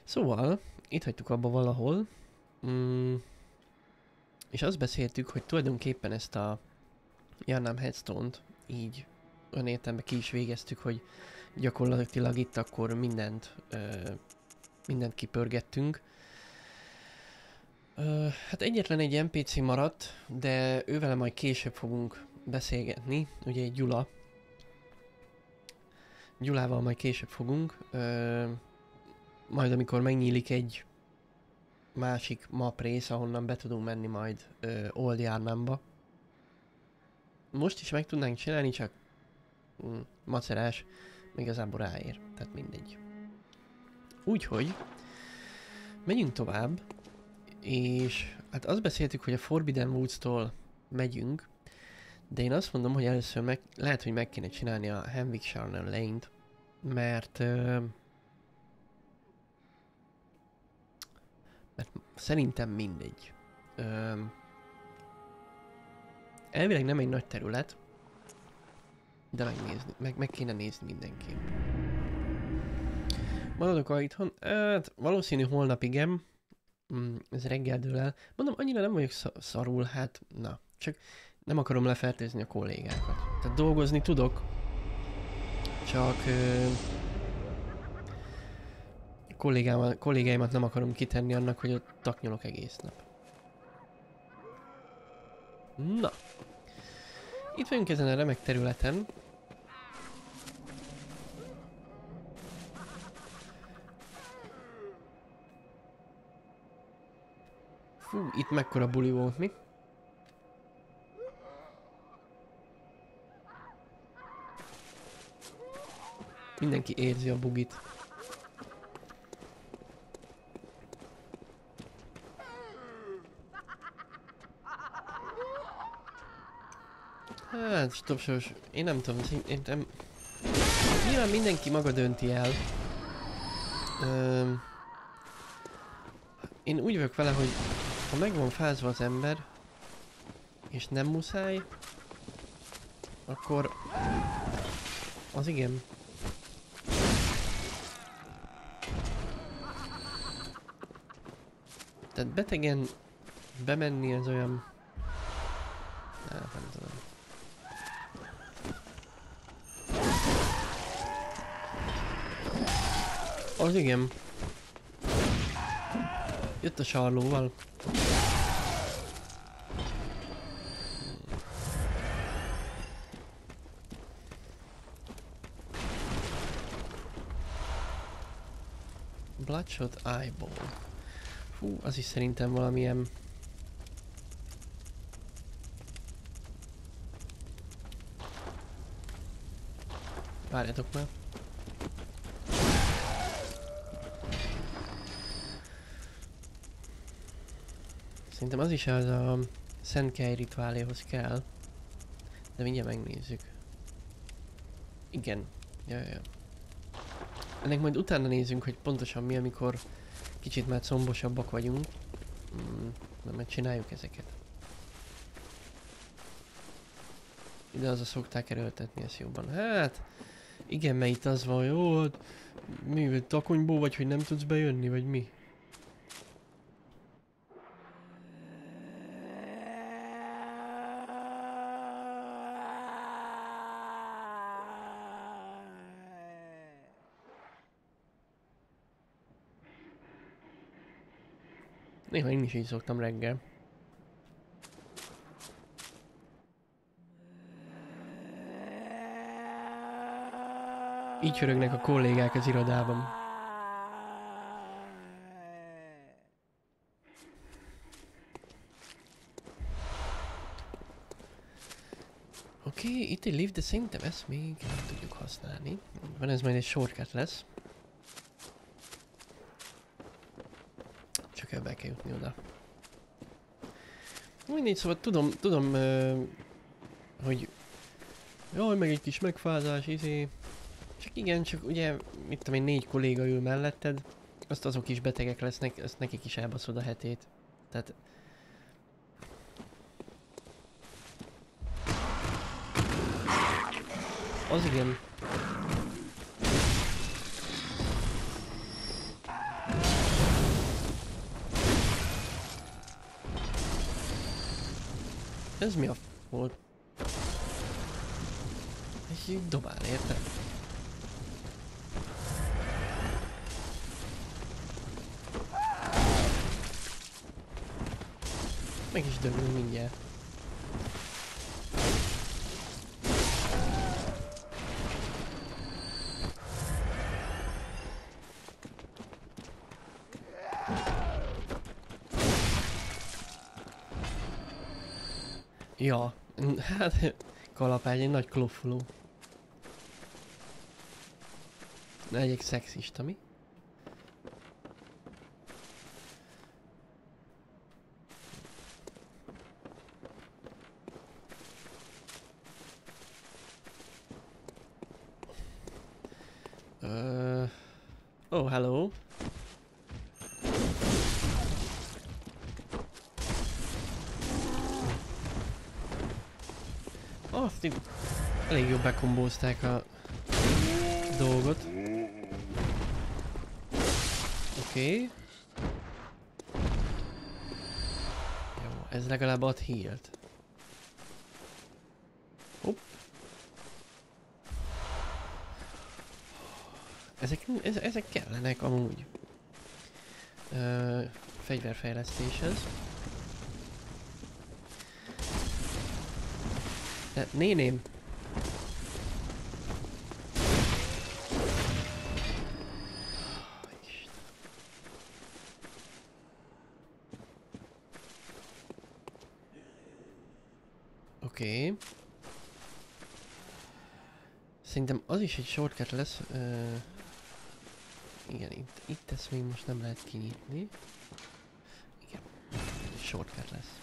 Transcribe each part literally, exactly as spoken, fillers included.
Szóval, itt hagytuk abba valahol, mm, és azt beszéltük, hogy tulajdonképpen ezt a Jannám Headstone-t így olyan értelemben ki is végeztük, hogy gyakorlatilag itt akkor mindent, ö, mindent kipörgettünk. Ö, hát egyetlen egy en pé cé maradt, de ővele majd később fogunk beszélgetni, ugye egy Gyula. Gyulával majd később fogunk, ö, majd amikor megnyílik egy másik map rész, ahonnan be tudunk menni majd ö, Old Yarnamba. Most is meg tudnánk csinálni, csak mm, macerás, még igazából ráér, tehát mindegy. Úgyhogy megyünk tovább, és hát azt beszéltük, hogy a Forbidden Woods-tól megyünk, de én azt mondom, hogy először meg, lehet, hogy meg kéne csinálni a Henwick Charnel Lane-t, mert, ö, mert szerintem mindegy. Ö, elvileg nem egy nagy terület, de megnézni, meg, meg kéne nézni mindenképp. Maradok itthon? Hát valószínű holnap igen. Mm, ez reggel dől el. Mondom, annyira nem vagyok szarul, hát na. Csak nem akarom lefertőzni a kollégákat. Tehát dolgozni tudok. Csak... Ö, kollégáimat nem akarom kitenni annak, hogy ott taknyolok egész nap. Na. Itt vagyunk ezen a remek területen. Fú, itt mekkora buli volt, mi? Mindenki érzi a bugit. Hát, stop sos. Én nem tudom, én nem... Nyilván mindenki maga dönti el. Öm... Én úgy vagyok vele, hogy ha meg van fázva az ember, és nem muszáj, akkor az igen. Tehát betegen bemenni az olyan... Hát nem tudom. Az igen. Jött a sarlóval. Bloodshot Eyeball. Fú, az is szerintem valamilyen... Várjatok már. Szerintem az is az a Szent Kely rituáléhoz kell. De mindjárt megnézzük. Igen. Ja, ja. Ennek majd utána nézzünk, hogy pontosan mi, amikor kicsit már combosabbak vagyunk. Mm, na, majd csináljuk ezeket. Ide az a szokták erőltetni ezt jobban. Hát, igen, mert itt az van, jó, hát, mi, takonyból vagy, hogy nem tudsz bejönni, vagy mi? Néha én is így szoktam reggel. Így hörögnek a kollégák az irodában. Oké, okay, itt egy lift, de szerintem ezt még nem tudjuk használni. Van, ez majd egy shortcut lesz. Csak el be kell jutni oda. Mindegy, szóval tudom, tudom, uh, hogy... Jaj, meg egy kis megfázás, izé... Csak igen, csak ugye, mit tudom én, négy kolléga ül melletted, azt azok is betegek lesznek, azt nekik is elbaszod a hetét. Tehát... Az igen. Ez mi a f... volt? És így dobál, érted? Meg is dögül mindjárt. Ja, hát kalapágy egy nagy kloffoló. Ne legyek szexista, mi? Uh, oh, hello. Azt így elég jól bekombózták a dolgot. Oké. Okay. Jó, ez legalább ad healt. Hopp. Ezek, ezek kellenek amúgy. Uh, fegyverfejlesztéshez. De néném. Oké. Okay. Szerintem az is egy shortcut lesz. Uh, igen, itt, itt ezt még most nem lehet kinyitni. Igen, shortcut lesz.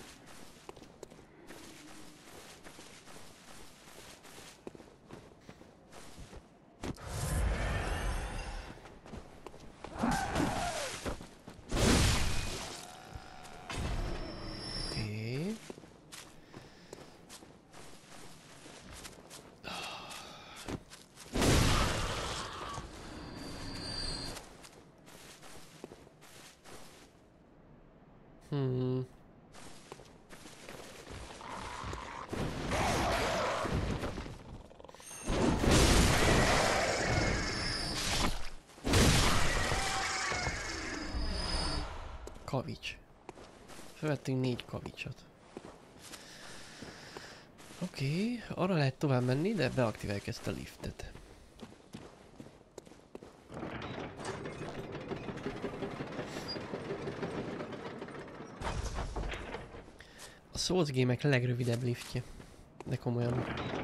Hmm. Kavics. Felvettünk négy kavicsot. Oké, okay, arra lehet tovább menni, de beaktiváljuk ezt a liftet. A Souls gémek legrövidebb liftje. De komolyan.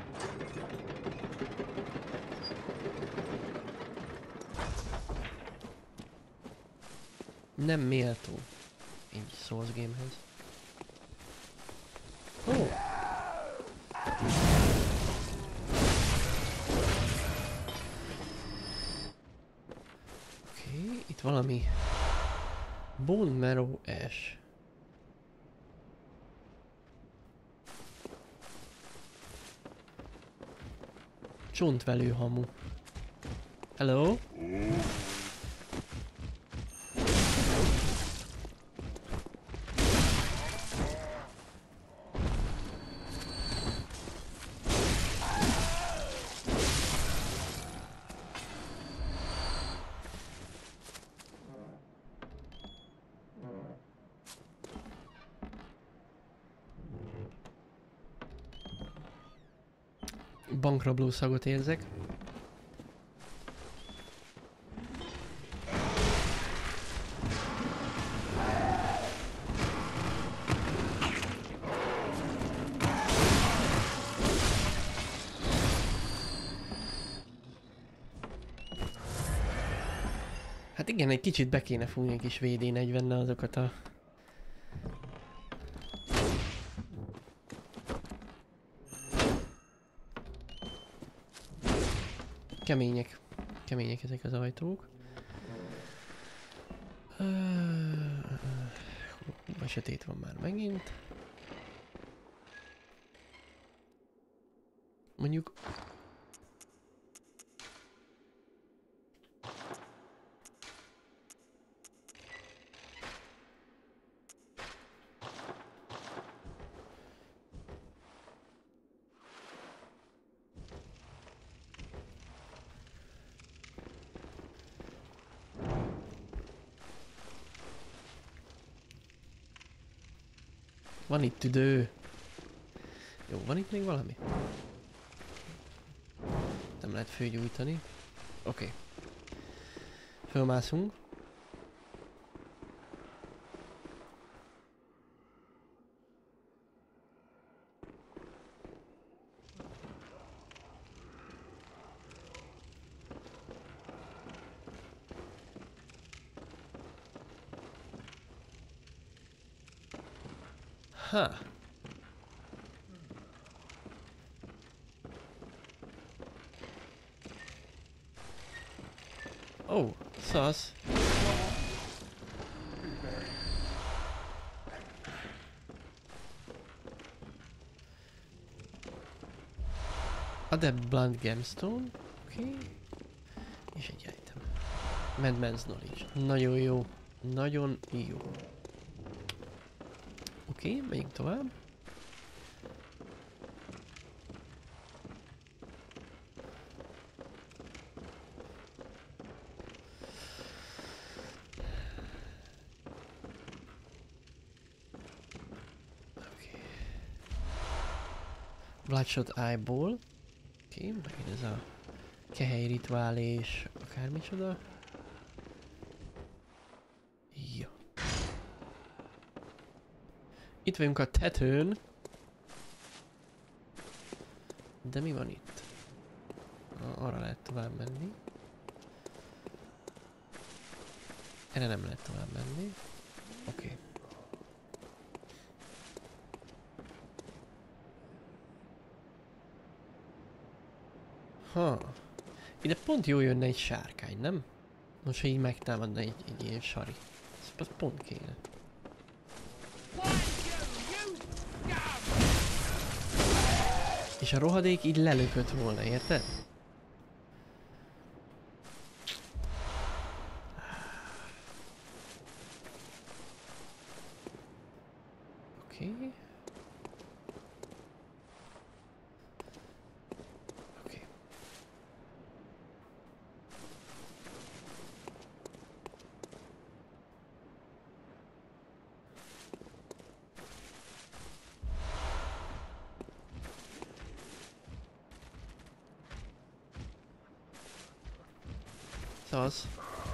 Nem méltó egy Souls gamehez. Oh. Oké, okay, itt valami Bone Marrow Ash. Csontvelő hamu. Hello? Bankrabló szagot érzek. Hát igen, egy kicsit be kéne fújni egy kis vé dé negyvennel azokat a... Kemények. Kemények ezek az ajtók. A sötét van már megint. Mondjuk... Van itt tüdő. Jó, van itt még valami? Nem lehet fölgyújtani. Oké. Okay. Fölmászunk. Ha. Oh, szasz. Adept Blunt Gemstone. Oké. Okay. És egy item. Madman's Knowledge. Nagyon jó. Nagyon jó. Oké, okay, megyünk tovább. Okay. Bloodshot Eyeball. Oké, okay, megint ez a kehely rituál és akármicsoda. Ja. Itt vagyunk a tetőn. De mi van itt? Arra lehet tovább menni. Erre nem lehet tovább menni. Oké. Okay. Ha. Ide pont jó jönne egy sárkány, nem? Most, ha így megtámadna egy, egy ilyen sari. Ez pont kéne. És a rohadék így lelökött volna, érted? Oké. Okay. Oké. Okay. Az.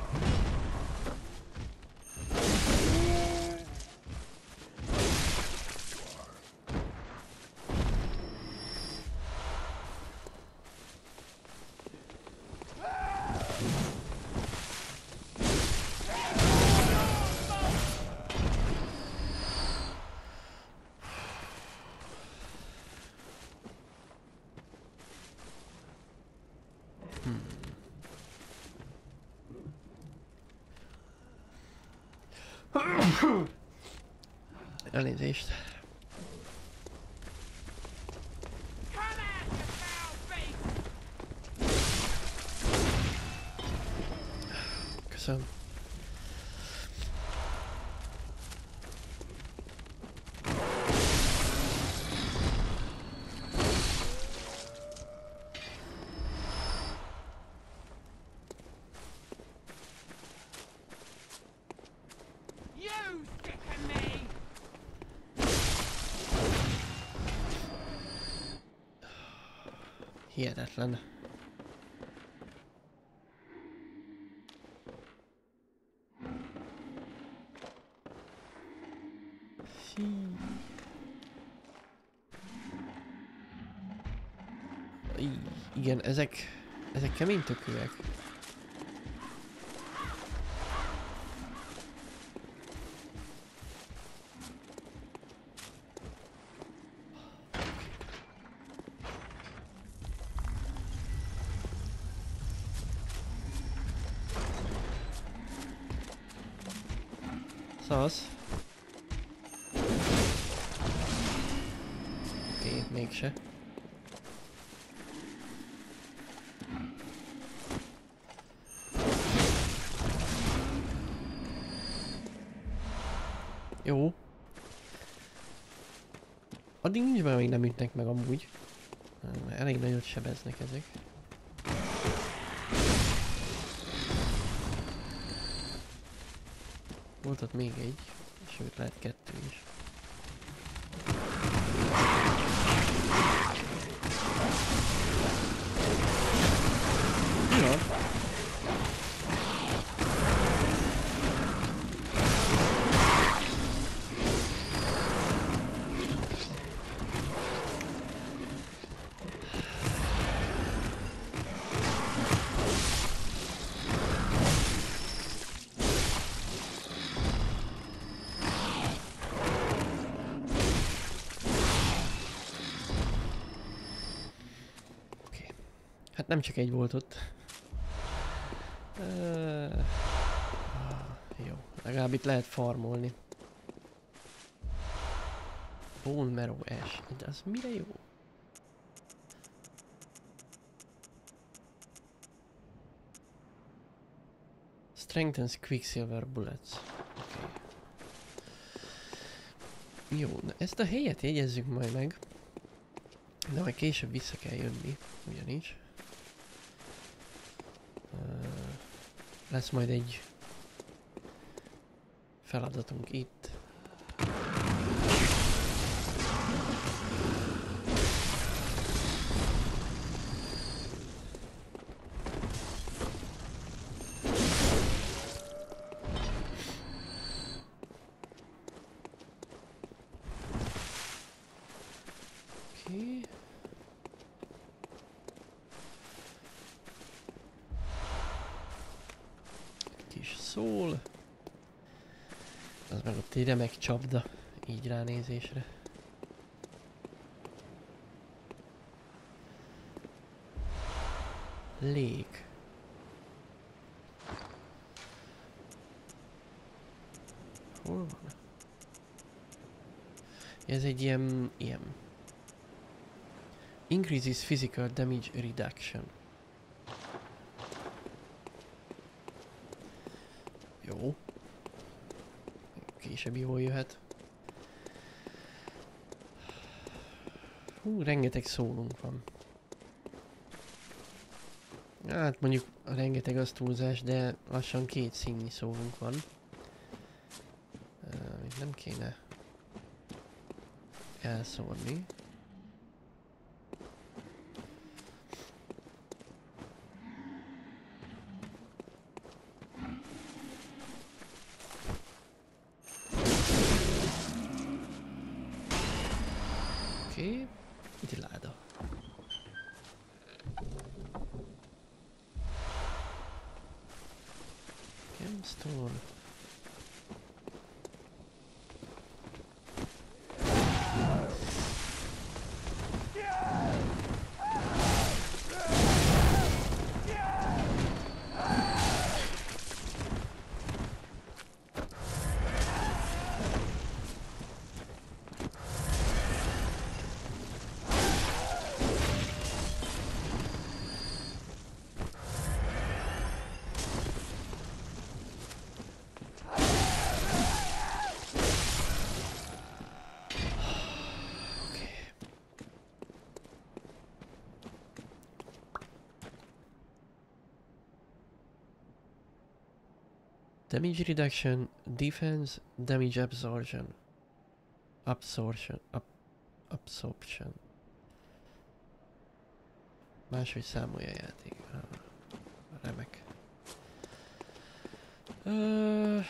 Elnézést. Köszönöm. Hihetetlen. I igen, ezek, ezek kemény tökőek. Szasz. Oké, okay, mégse. Jó. Addig nincs benne, még nem ütnek meg amúgy. Elég nagyot sebeznek ezek. Volt ott még egy, sőt lehet kettő is. nem csak egy volt ott. Uh, jó, legalább itt lehet farmolni. Bone Marrow Ash, de az mire jó? Strengthens Quicksilver Bullets. Okay. Jó, de ezt a helyet jegyezzük majd meg. De majd később vissza kell jönni, ugyanis. Uh, lesz majd egy feladatunk itt. Szól. Az meg ott egy remek csapda, így ránézésre. Lég. Hol van? Ez egy ilyen... ilyen. Increases physical damage reduction. Jó. Később jól jöhet. Hú, rengeteg szólunk van. Hát mondjuk rengeteg az túlzás, de lassan két színnyi szólunk van. Uh, nem kéne elszórni. Oké, itt egy láda. Gemstone. Damage reduction, defense, damage absorption. Absorption. Ab absorption. Máshogy számolja a játék. Ah, remek. Uh...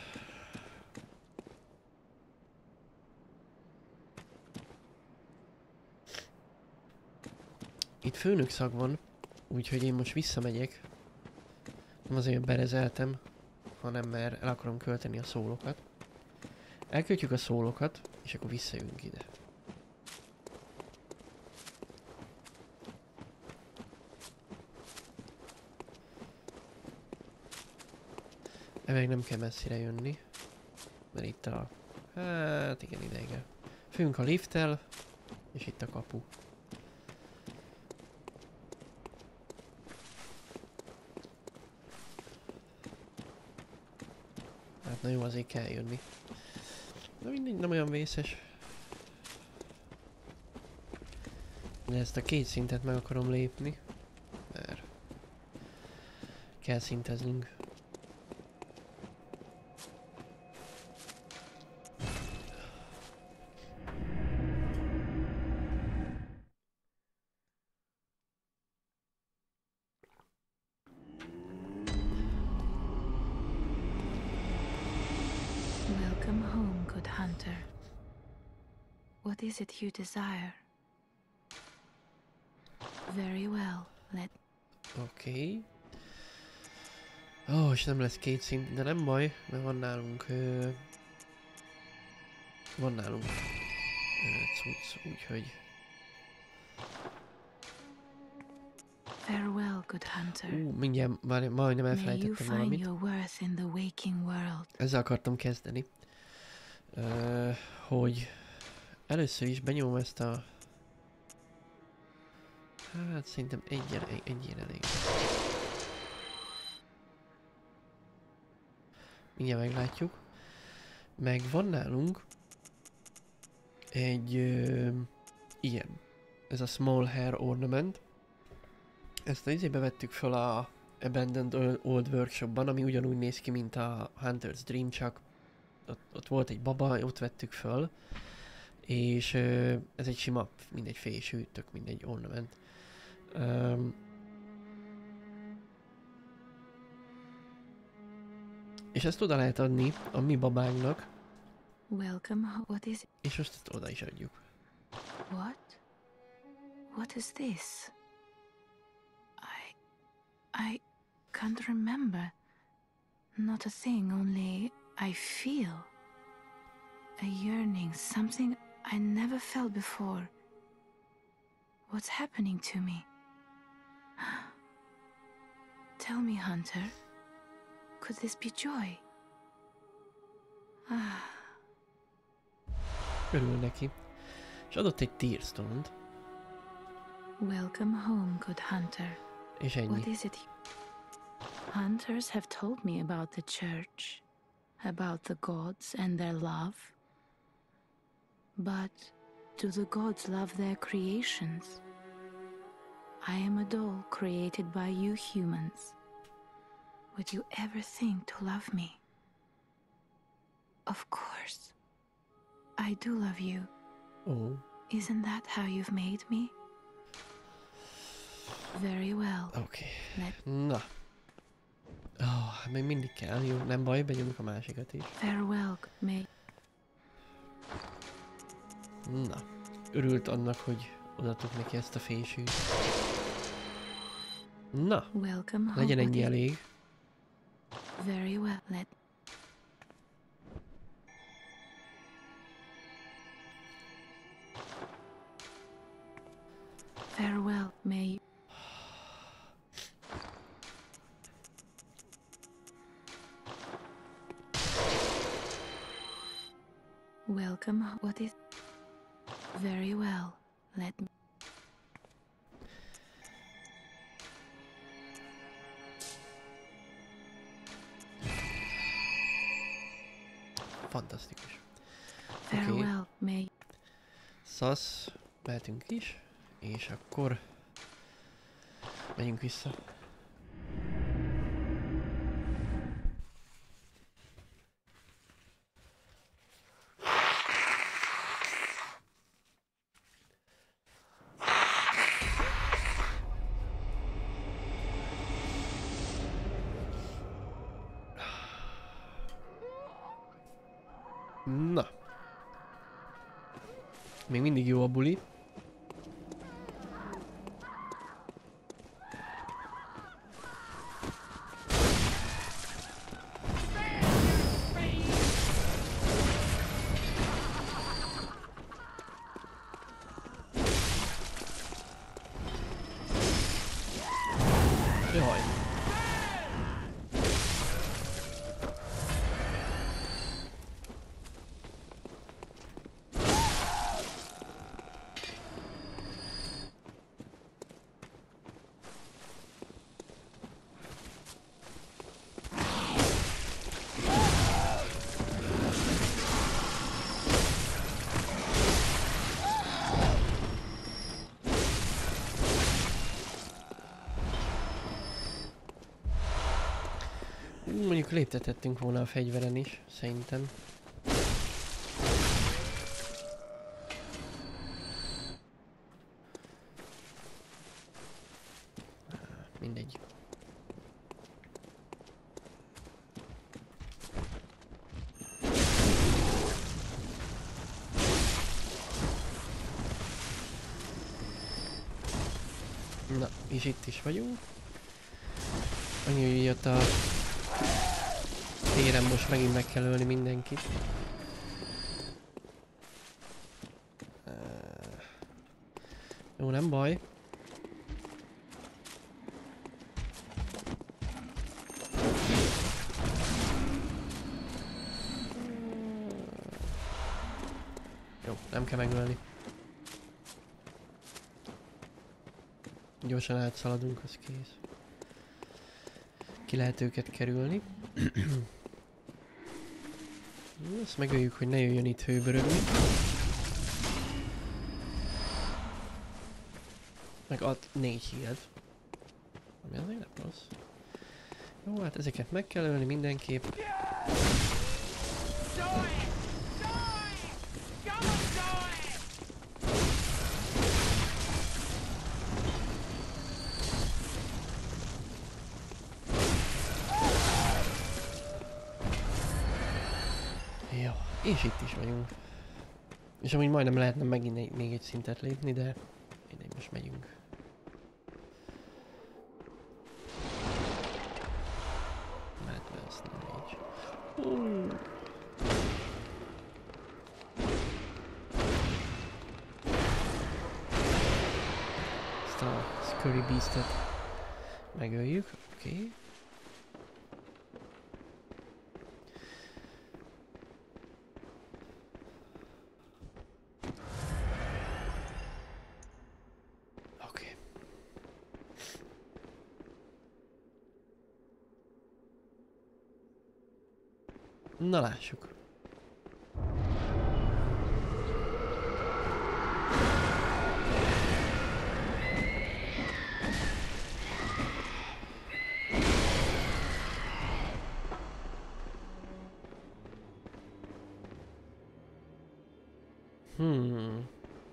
Itt főnök szag van, úgyhogy én most visszamegyek. Nem azért berezeltem, hanem mert el akarom költeni a szólókat. Elköltjük a szólókat, és akkor visszajövünk ide. Ebben nem kell messzire jönni, mert itt a... hát igen, ide igen. Főnk a lifttel, és itt a kapu. Hát na jó, azért kell jönni. De mindig nem olyan vészes. De ezt a két szintet meg akarom lépni. Mert kell szinteznünk. Welcome home, good hunter. What is it you desire? Very well, let... Oké. Okay. Ó, oh, és nem lesz két szint, de nem baj, mert van nálunk... Ö... Van nálunk... Ö, cucc, úgyhogy... Farewell, good hunter. Ú, mindjárt, már majdnem May you elfelejtettem find valamit. your worth in the waking world. Ezzel akartam kezdeni. Uh, hogy először is benyomom ezt a... Hát szerintem egyen, egy, egyén elég. Mindjárt meglátjuk. Meg van nálunk egy ö, ilyen. Ez a Small Hair Ornament. Ezt az izébe vettük fel a Abandoned Old Workshopban, ami ugyanúgy néz ki, mint a Hunter's Dream, csak ott, ott volt egy baba, ott vettük föl. És ö, ez egy sima, mindegy fésű, tök mindegy ornament. Um, és ezt oda lehet adni a mi babánknak, Welcome. ho- What is és most ezt oda is adjuk. what? What is this? I I can't remember. Not a thing, only I feel a yearning, something I never felt before. What's happening to me? Tell me, Hunter, could this be joy? Ah, Örül neki. És adott egy Tearstone-t, welcome home, good hunter. és What ennyi. is it? Hunters have told me about the church, about the gods and their love. But do the gods love their creations? I am a doll created by you humans. Would you ever think to love me? Of course. I do love you. Ó, Isn't that how you've made me? Very well. oké. Let Na. Ó, oh, még mindig kell, jó, nem baj, benyomjuk a másikat is. farewell, may Na. Örült annak, hogy odaadtuk neki ezt a fésűt. Na, welcome home. legyen What ennyi is- elég. Very well. Let farewell, may welcome. ho- What is very well. Let me Fantasztikus. farewell, may Szasz, mehetünk is, és akkor megyünk vissza. Na. Még mindig jó a buli. Jaj. Mondjuk léptetettünk volna a fegyveren is, szerintem. Mindegy. Na, és itt is vagyunk. Annyi, hogy jött a téren, most megint meg kell ölni mindenkit. Jó, nem baj. Jó, nem kell megölni. Gyorsan átszaladunk, az kész. Ki lehet őket kerülni. Ezt megöljük, hogy ne jöjjön itt hőbörögni. Meg ad négy híred. Ami az még nem rossz. Jó, hát ezeket meg kell ölni mindenképp. Jó, és itt is vagyunk. És amúgy majdnem lehetne megint egy, még egy szintet lépni, de mindegy, most megyünk. Hát ez nem így. Uh. Ezt a Scurry Beastet megöljük, oké. Okay. Na lássuk. Hmm.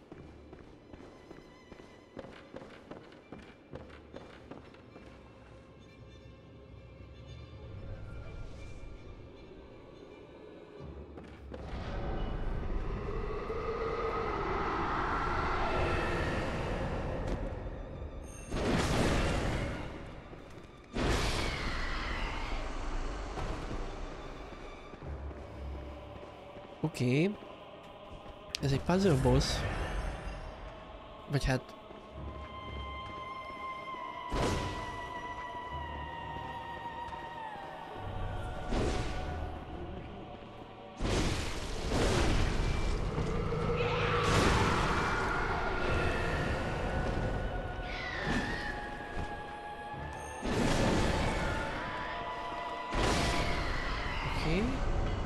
Oké. Okay. Ez egy puzzle boss. Vagy hát... Oké. Okay.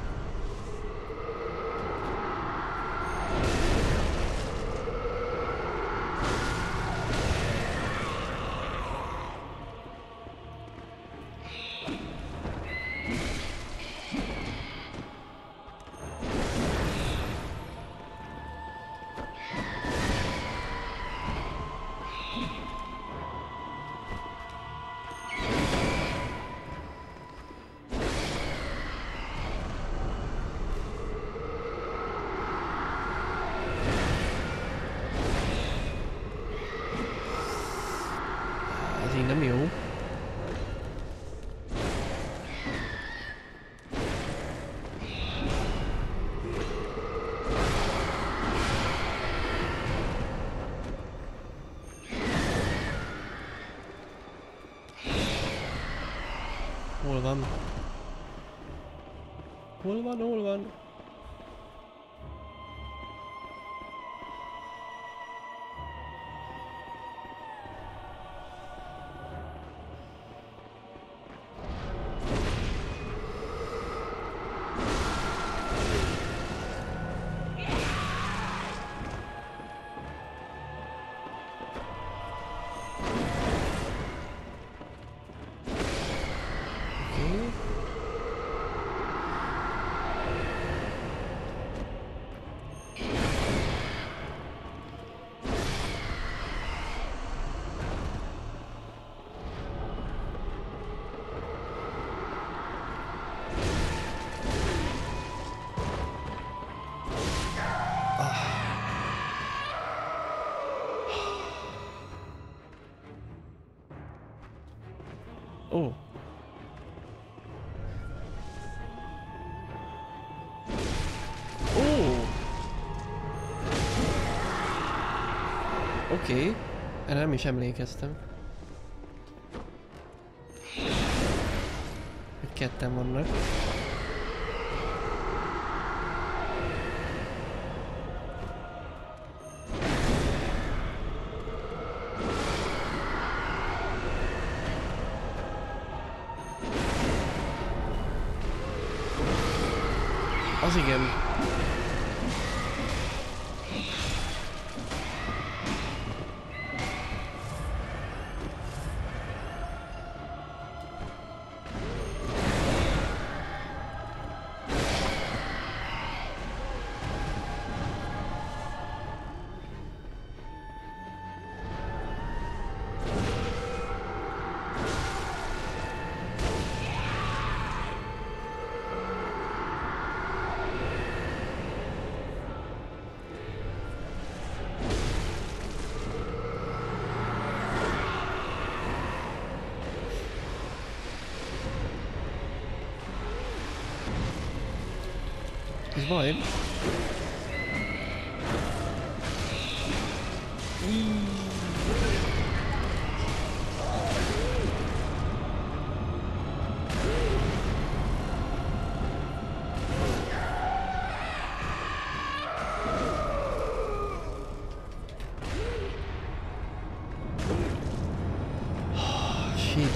Ez így nem jó. Hol van? Hol van, hol van? Ó. Ó. Oké. Okay. Erre nem is emlékeztem. Hogy ketten vannak. Az igen. Ez baj. Shit.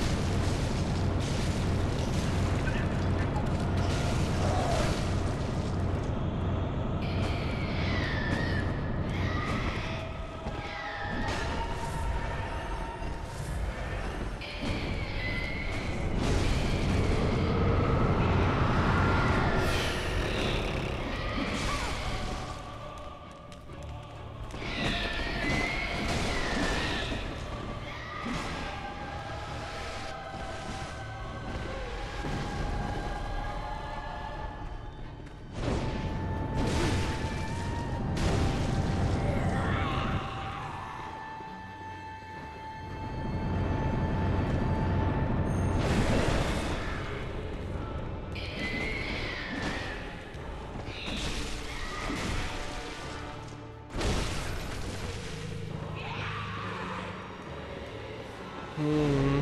Hmm.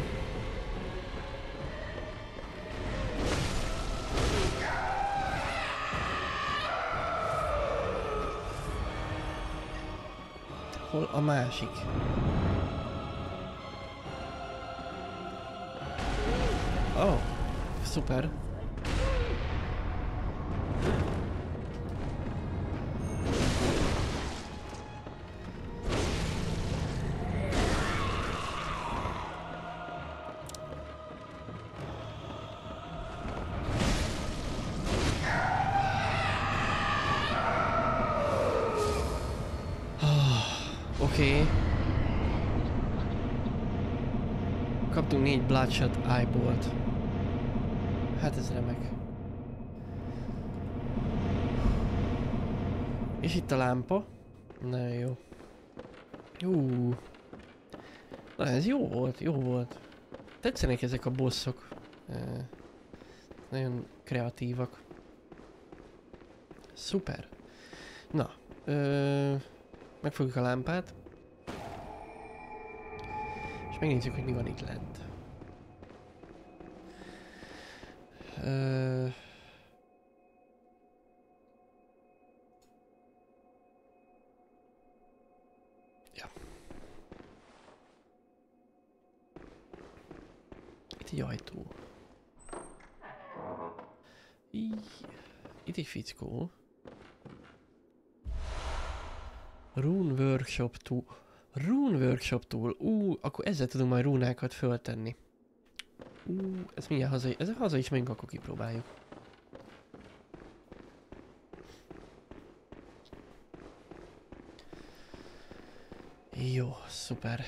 Hol a másik? Oh, szuper. Oké. Okay. Kaptunk négy Bloodshot Eyebolt. Hát ez remek. És itt a lámpa. Nagyon jó. Ú. Na ez jó volt, jó volt. Tetszenek ezek a bosszok. E, nagyon kreatívak. Szuper. Na. Ö, megfogjuk a lámpát. És megnézzük, hogy mi van itt lent. Ö... Ja. Itt egy ajtó. Így. Itt egy fickó. Rune Workshop Tool. Rune Workshop Tool. Ú, akkor ezzel tudunk majd rúnákat föltenni. Ú, ez mindjárt haza, ez haza is megyünk, akkor kipróbáljuk. Jó, szuper.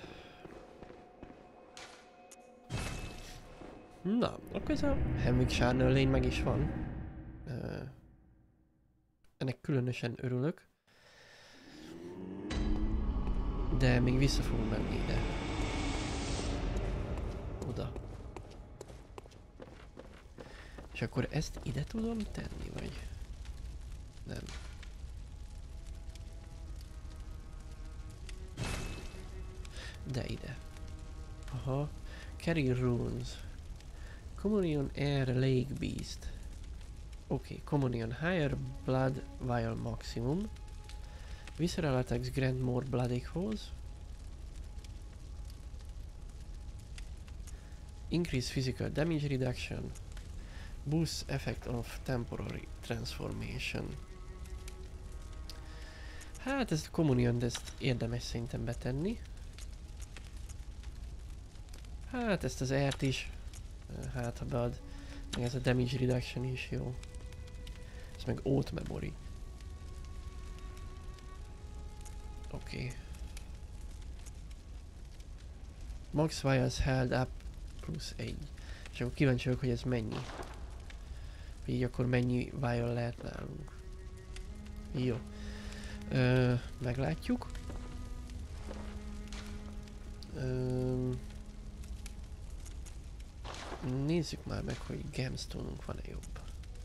Na, akkor ez a Hemwick Charnel lény meg is van. Uh, ennek különösen örülök. De még vissza fogunk menni ide. Oda. És akkor ezt ide tudom tenni, vagy? Nem. De ide. Aha. Carry runes. Communion Air Lake Beast. Oké, okay. Communion Higher Blood Vial Maximum. Visceral attacks grant more blood equals. Increase physical damage reduction. Boost effect of temporary transformation. Hát ezt a communion, ezt érdemes szerintem betenni. Hát ezt az ert is. Hát ha bead. Meg ez a damage reduction is jó. Ez meg oath memory. Oké. Okay. Max vials held up plusz egy. És akkor kíváncsi vagyok, hogy ez mennyi. Így akkor mennyi vial lehet nálunk. Jó. Ö, meglátjuk. Ö, nézzük már meg, hogy gemstone-unk van-e jobb.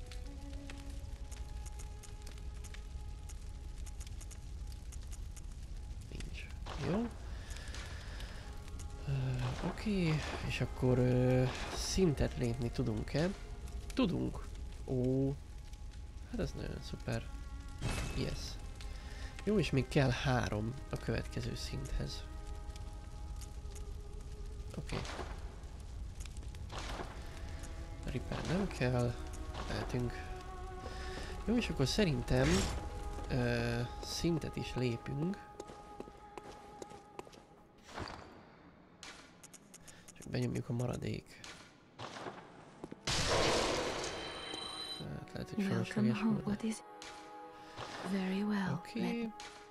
Nincs. Jó. Oké, okay. És akkor ö, szintet lépni tudunk-e? Tudunk. Ó, hát ez nagyon szuper. Yes. Jó, és még kell három a következő szinthez. Oké. Okay. Repair nem kell. Lehetünk. Jó, és akkor szerintem ö, szintet is lépünk. Csak benyomjuk a maradék. Hát lehet, hogy felesleges volt. Oké. Okay.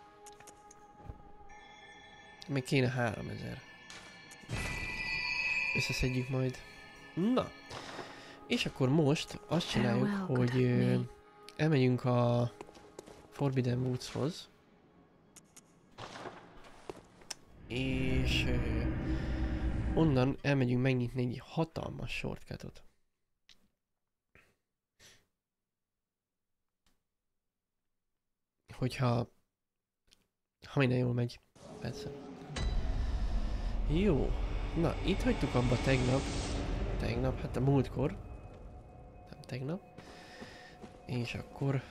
Még kéne háromezer. Összeszedjük majd. Na. És akkor most azt csináljuk, hogy ö, elmegyünk a Forbidden Woodshoz. És ö, onnan elmegyünk megnyitni egy hatalmas shortcutot. Hogyha... Ha minden jól megy. Persze. Jó. Na, itt hagytuk abba tegnap. Tegnap, hát a múltkor. Nem tegnap. És akkor...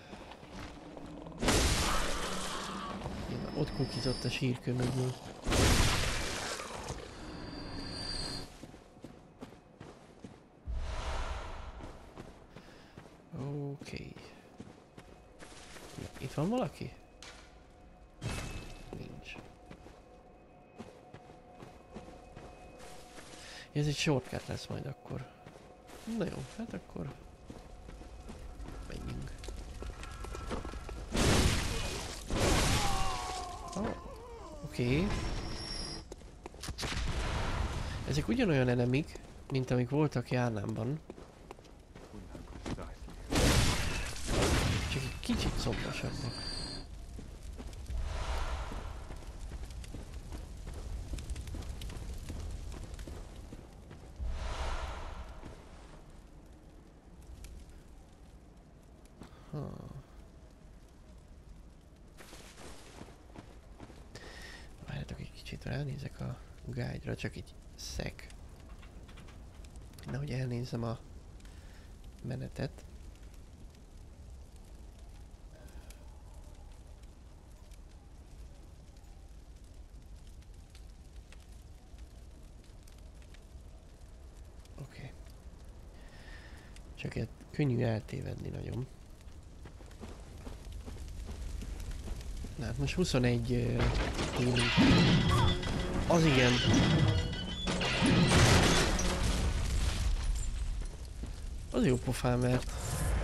Ja, ott kukizott a sírkő mögül. Oké. Okay. Itt van valaki? Nincs. Ez egy shortcut lesz majd akkor. Na jó, hát akkor... menjünk. Oh, oké. Okay. Ezek ugyanolyan enemik, mint amik voltak Járnámban. Csak egy kicsit szombasabbak. Várjátok egy kicsit, ránézek a guide-ra, csak egy szek. Nehogy elnézem a menetet. Oké. Okay. Csak egy könnyű eltévedni nagyon. Na hát most huszonegy uh, healing. Az igen. Az jó pofán, mert...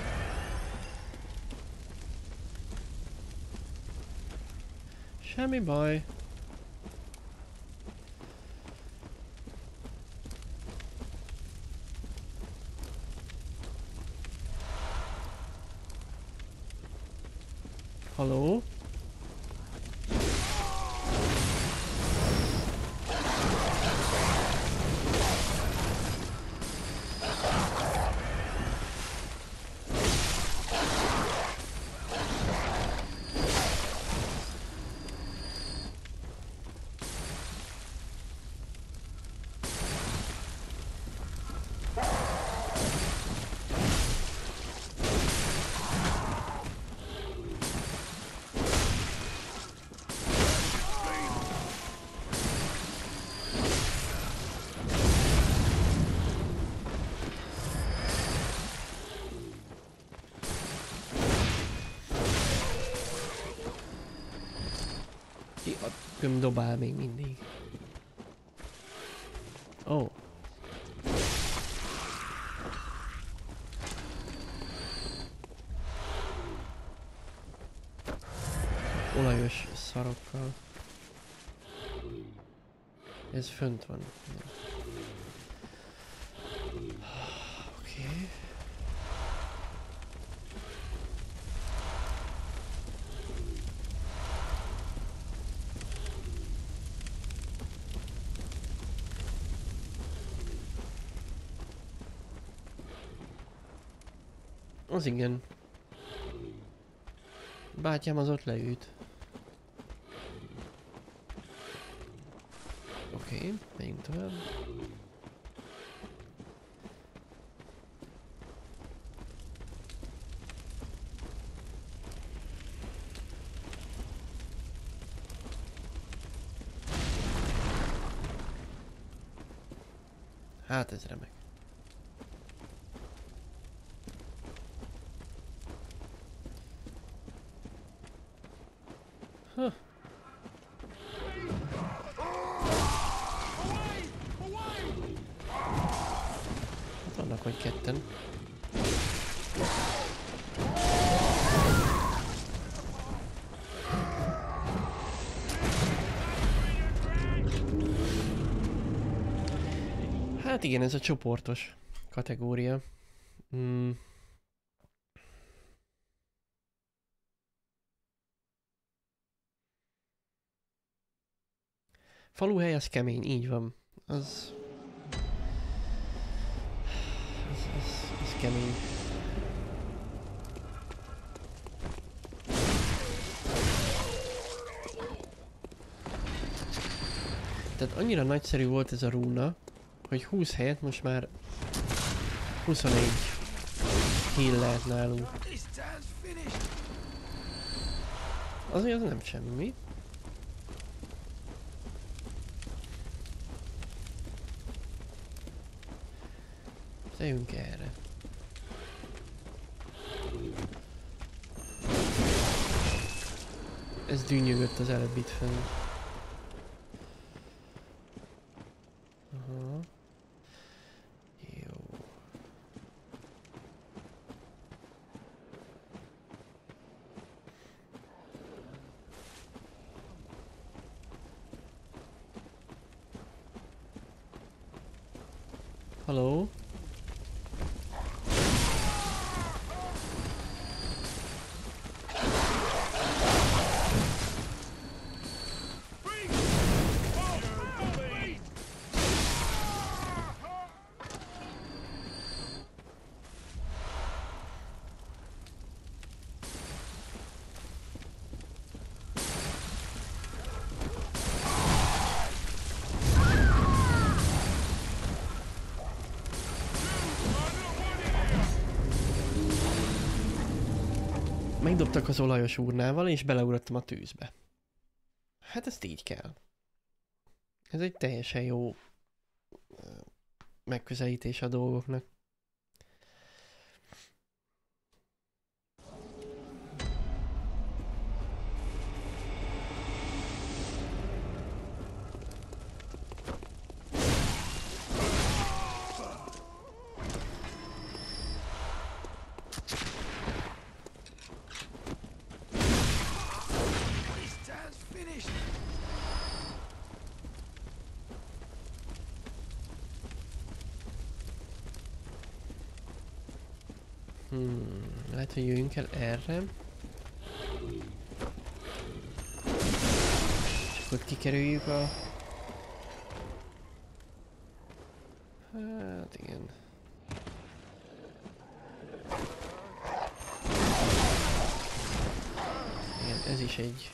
Semmi baj. Halló? Göm dobál még mindig. Ó. Oh. Olajos szarokkal. Ez fönt van. Oké. Okay. Az igen. Bátyám az ott leült. Oké, okay, megyünk tovább. Hát ez remek. Huh. Hát vannak vagy ketten. Hát igen, ez a csoportos kategória. Mm. Faluhely az kemény, így van. Az... Az, az, az kemény. Tehát annyira nagyszerű volt ez a rúna, hogy húsz helyett most már huszonegy heal lehet nálunk. Azért az nem semmi. Tegyünk erre. Ez dűnyögött az előbb itt fenn. Aha. Jó. Hello? Megdobtak az olajos urnával, és beleugrottam a tűzbe. Hát ezt így kell. Ez egy teljesen jó megközelítés a dolgoknak. Hmm, lehet, hogy jöjjünk el erre. És akkor kikerüljük a... Hát igen. Igen, ez is egy...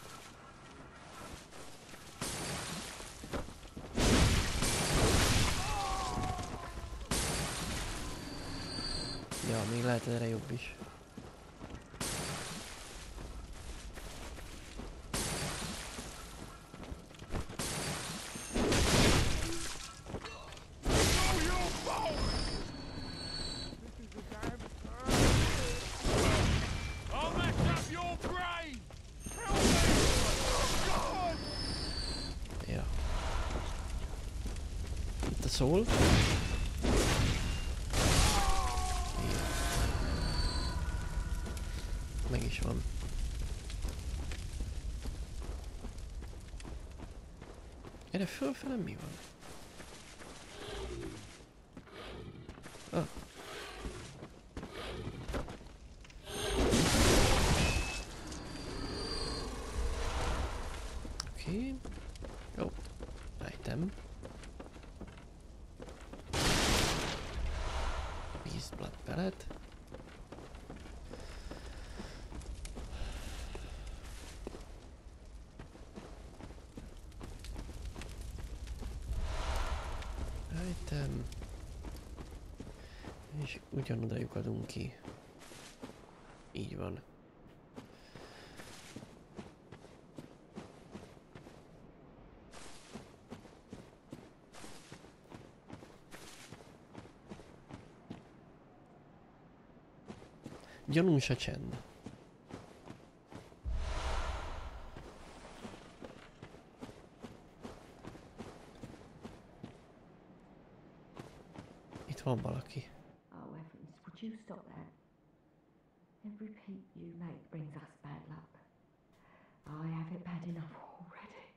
Ja, még lehet erre jobb is. szól. Meg is van. Erre fölfele mi van? Ah. Oké. Okay. Jó. Item. Beast blood pellet. Item. És ugyanoda lyukadunk ki. Így van. Gyanús a csend. Itt van valaki. Oh heavens, would you stop that? Every peep you make brings us bad luck. I have it bad enough already.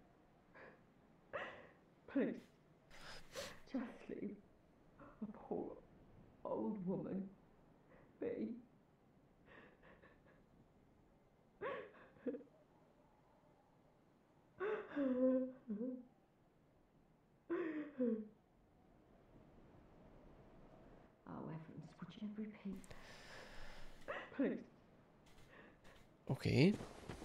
Please, just leave a poor old woman be. Oh heavens, would you repeat? Please. Oké. Okay.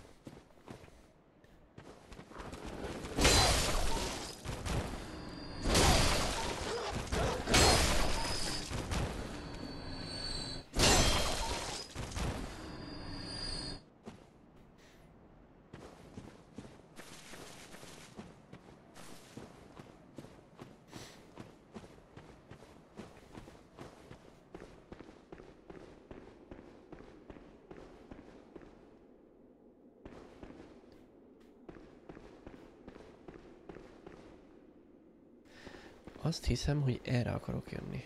Azt hiszem, hogy erre akarok jönni.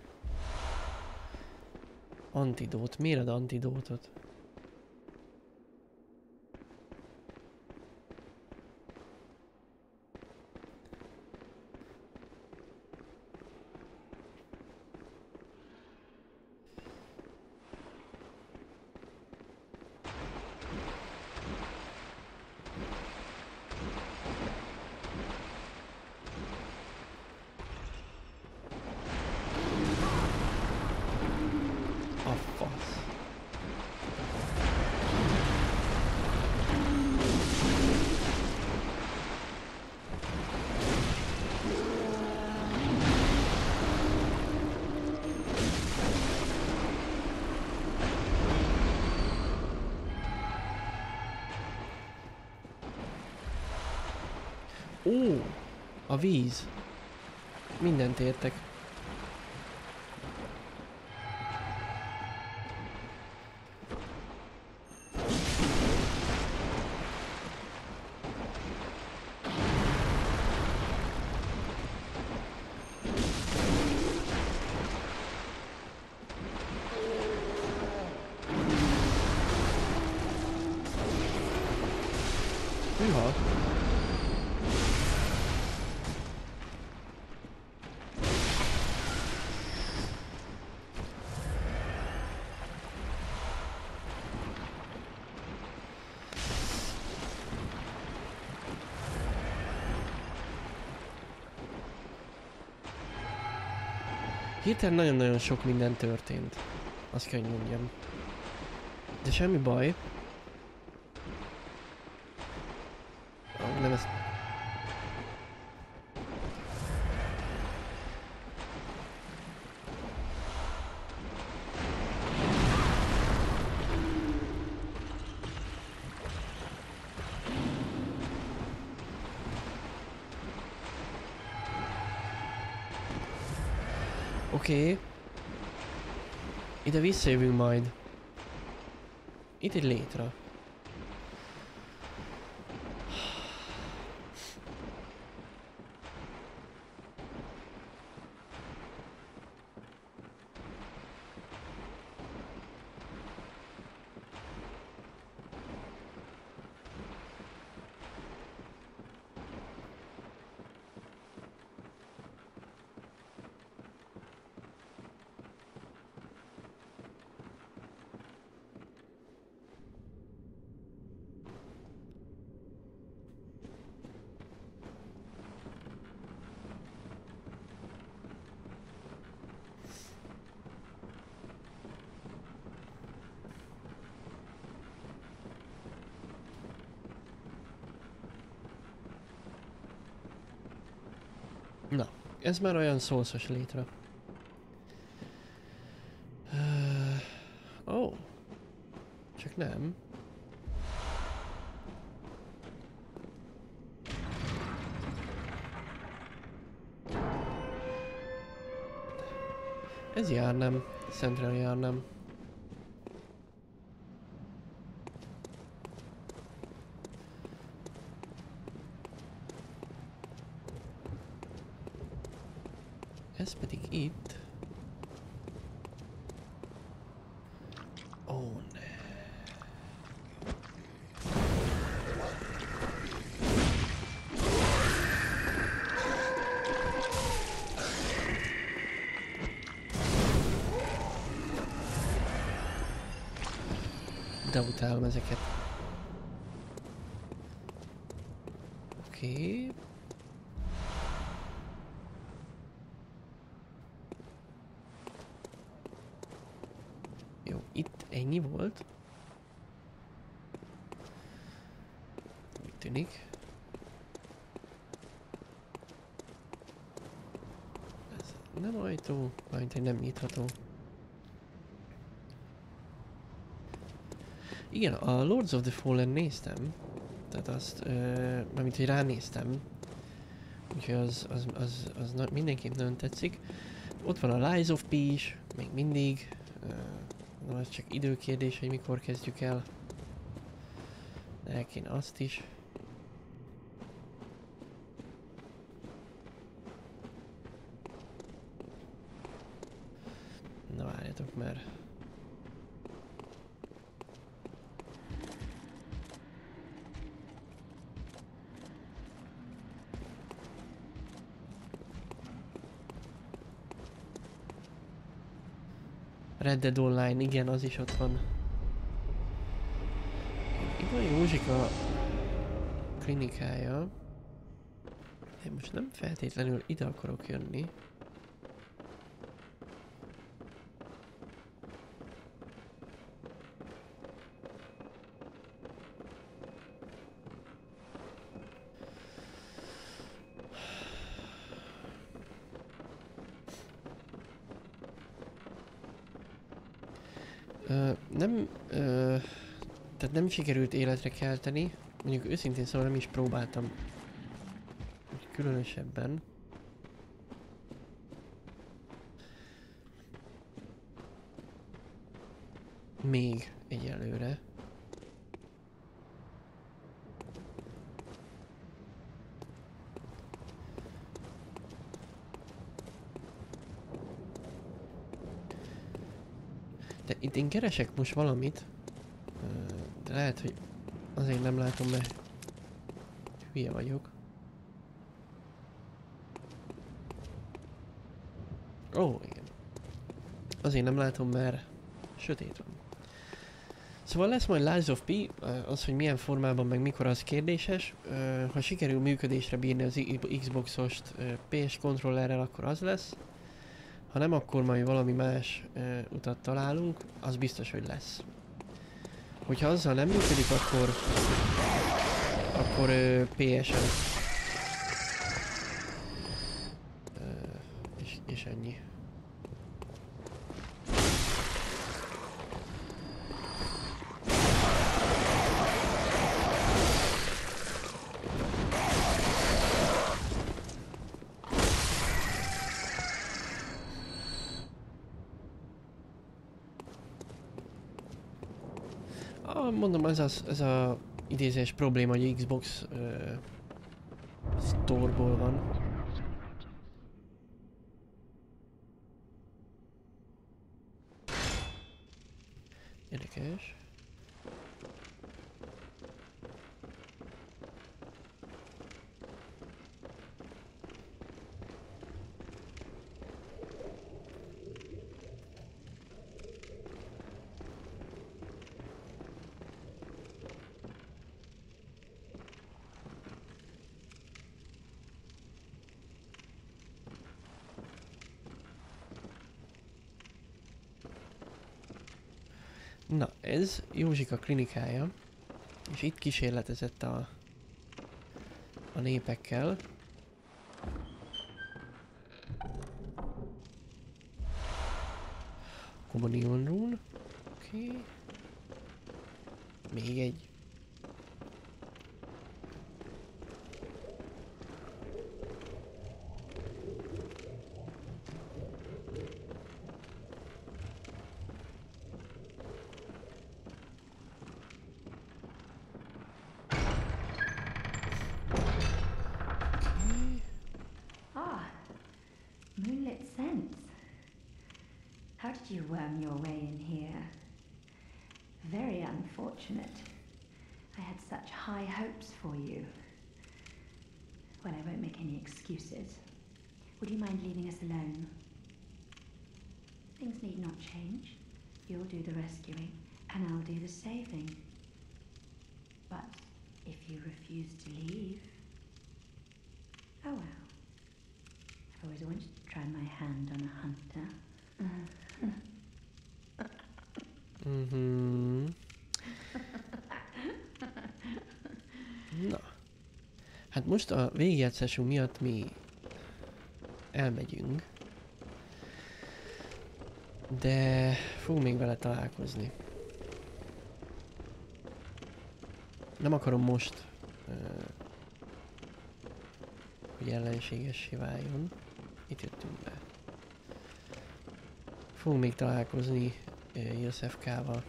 Antidót. Miért ad antidótot? Ó, a víz. Mindent értek. Hűha. Hirtelen nagyon-nagyon sok minden történt. Azt kell, hogy mondjam. De semmi baj. Ah, nem ez... Oké. Okay. Ide visszajövünk majd. Itt egy létre. Ez már olyan szószos létre. Ó. Oh. Csak nem. Ez járnám. Central járnám. Ez pedig itt. Ó, ne. De utálom ezeket. Oké. Okay. Jó, itt ennyi volt. Úgy tűnik. Ez nem ajtó, majd egy nem nyitható. Igen, a Lords of the Fallen néztem. Tehát azt, uh, mármint hogy ránéztem. Úgyhogy az, az, az, az na mindenképp nagyon tetszik. Ott van a Lies of P is, még mindig. Uh, az csak időkérdés, hogy mikor kezdjük el. De el kéne azt is. Na várjatok már. Red Dead Online, igen, az is ott van. Itt van Józsika klinikája. Én most nem feltétlenül ide akarok jönni. Uh, nem, uh, tehát nem sikerült életre kelteni, mondjuk őszintén szóval nem is próbáltam különösebben. Még egyelőre. De itt én keresek most valamit, de lehet, hogy azért nem látom, mert hülye vagyok. Ó, igen. Azért nem látom, mert sötét van. Szóval lesz majd Lies of P, az, hogy milyen formában, meg mikor, az kérdéses. Ha sikerül működésre bírni az Xboxost pé es kontrollerrel, akkor az lesz. Ha nem, akkor majd valami más uh, utat találunk, az biztos, hogy lesz. Hogyha azzal nem működik, akkor akkor uh, pé esen. Uh, és, és ennyi. Mondom, ez az, ez a idézés probléma, hogy Xbox uh, Store-ból van. Érdekes. Na, ez Józsika klinikája, és itt kísérletezett a, a népekkel. Communion Rune. Oké. Okay. Még egy. How did you worm your way in here? Very unfortunate. I had such high hopes for you. Well, I won't make any excuses. Would you mind leaving us alone? Things need not change. You'll do the rescuing, and I'll do the saving. But if you refuse to leave... Oh well. I've always wanted to try my hand on a hunter. Mhm. Na. Hát most a végigjátszásunk miatt mi elmegyünk. De fogunk még vele találkozni. Nem akarom most, uh, hogy ellenségessé váljon. Itt jöttünk be. Fogunk még találkozni uh, Józsefkával.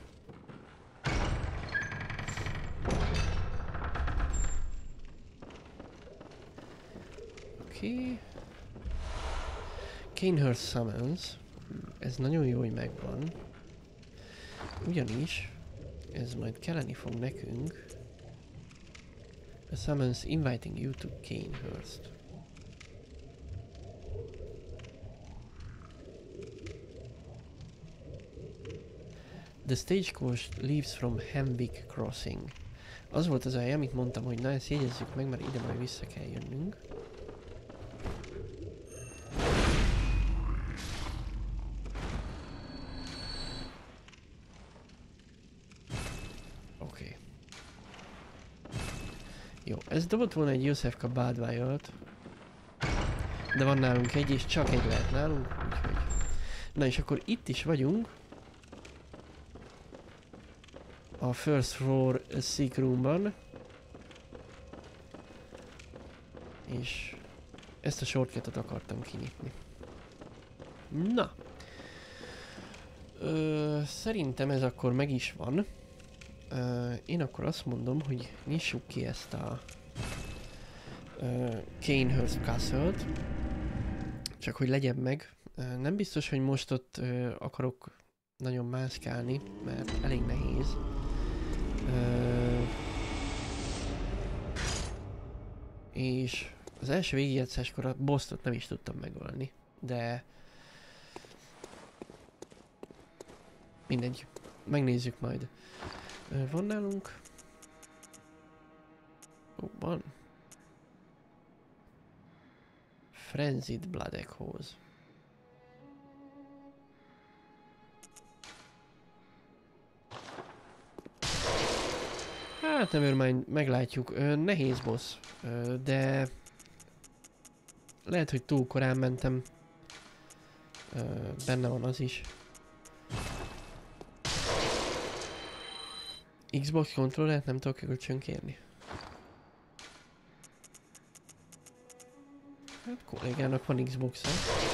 Oké. Okay. Cainhurst Summons. Ez nagyon jó, hogy megvan. Ugyanis ez majd kelleni fog nekünk. A summons inviting you to Cainhurst. The stagecoach leaves from Hamwick Crossing. Az volt az a hely, amit mondtam, hogy na, ezt jegyezzük meg, mert ide majd vissza kell jönnünk. Oké. Okay. Jó, ez dobott volna egy Józsefka Bádvájolt. De van nálunk egy, és csak egy lehet nálunk, úgyhogy... Na és akkor itt is vagyunk. A First Floor Sick Roomban. És ezt a shortcutot akartam kinyitni. Na. Ö, szerintem ez akkor meg is van. Ö, én akkor azt mondom, hogy nyissuk ki ezt a ö, Cainhurst Castle-t. Csak hogy legyen meg. Ö, nem biztos, hogy most ott ö, akarok nagyon mászkálni, mert elég nehéz. Uh, és az első végigjátszáskor a bossot nem is tudtam megölni, de mindegy, megnézzük majd. Uh, van nálunk? Ó, oh, van. Frenzied Blood Echoes. Hát nevermind, meglátjuk. Ö, nehéz boss, ö, de lehet, hogy túl korán mentem. Ö, benne van az is. Xbox controllert nem tudok kölcsön kérni. Hát kollégának van Xbox-a.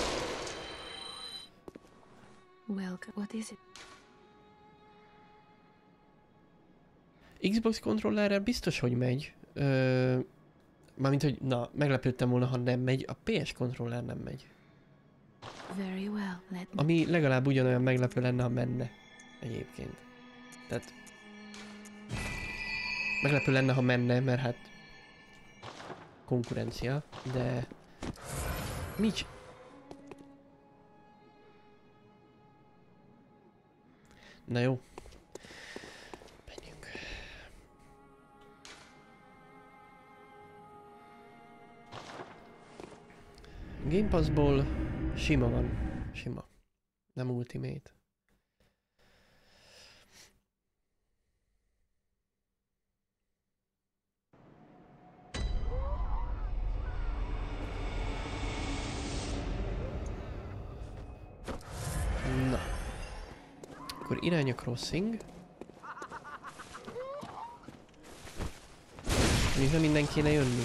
Welcome. What is it? Xbox kontrollerrel biztos, hogy megy. Ö, mármint, hogy na, meglepődtem volna, ha nem megy. A pé es kontroller nem megy. Very well. Let me... Ami legalább ugyanolyan meglepő lenne, ha menne. Egyébként. Tehát... Meglepő lenne, ha menne, mert hát... konkurencia, de... Mit? Na jó. Game Pass-ból sima van. Sima. Nem Ultimate. Na. akkor irány a crossing. Még nem innen kéne jönni.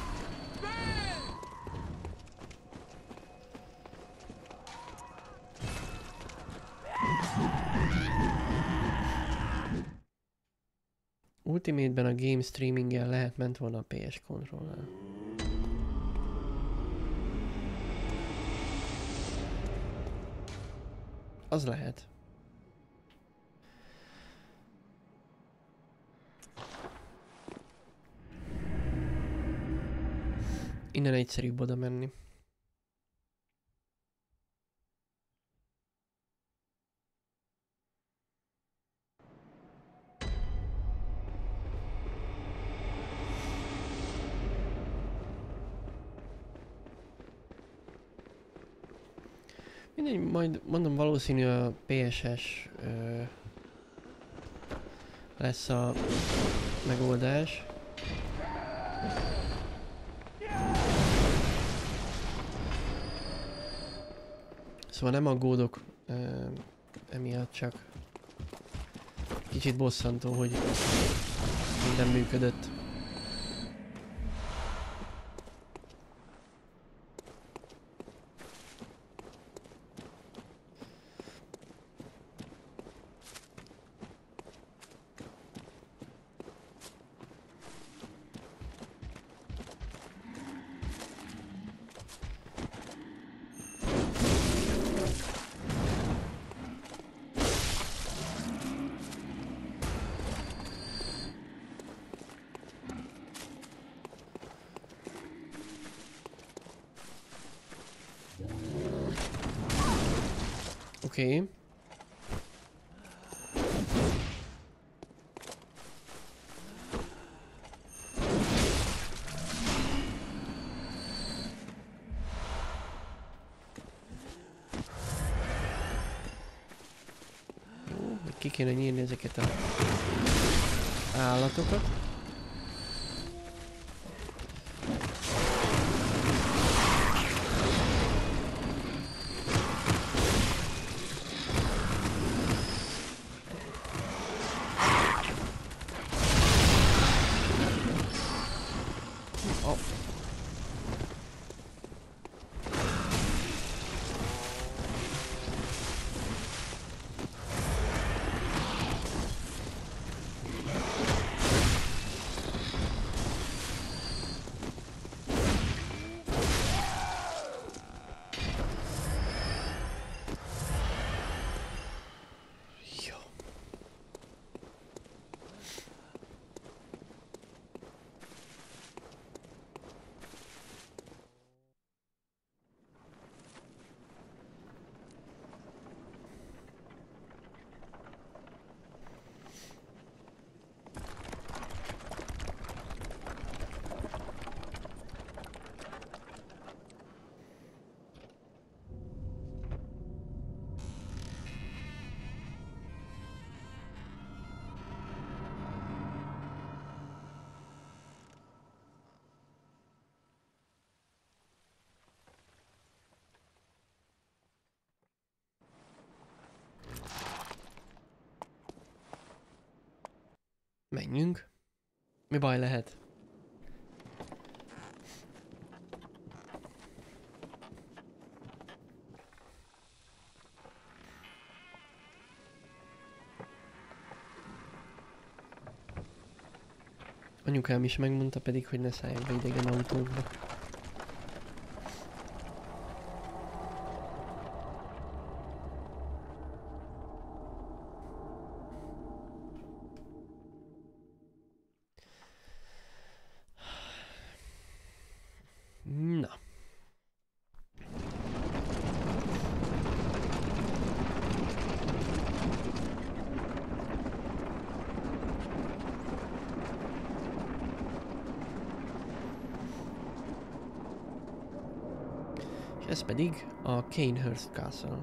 Ultimate-ben a game streaming-el lehet ment volna a pé es kontrollal. Az lehet. Innen egyszerűbb oda menni. Mindegy, majd mondom, valószínű a pé es es ö, lesz a megoldás. Szóval nem aggódok ö, emiatt, csak kicsit bosszantó, hogy minden működött. Oké. Okay. Jó, ki kéne nyírni ezeket a állatokat. Menjünk. Mi baj lehet? Anyukám is megmondta pedig, hogy ne szálljak be idegen autókba. Na. És ez pedig a Cainhurst Castle.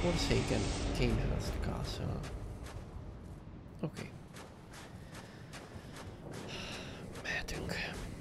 Forsaken Canehurst Castle. Oké. Okay. Mehetünk.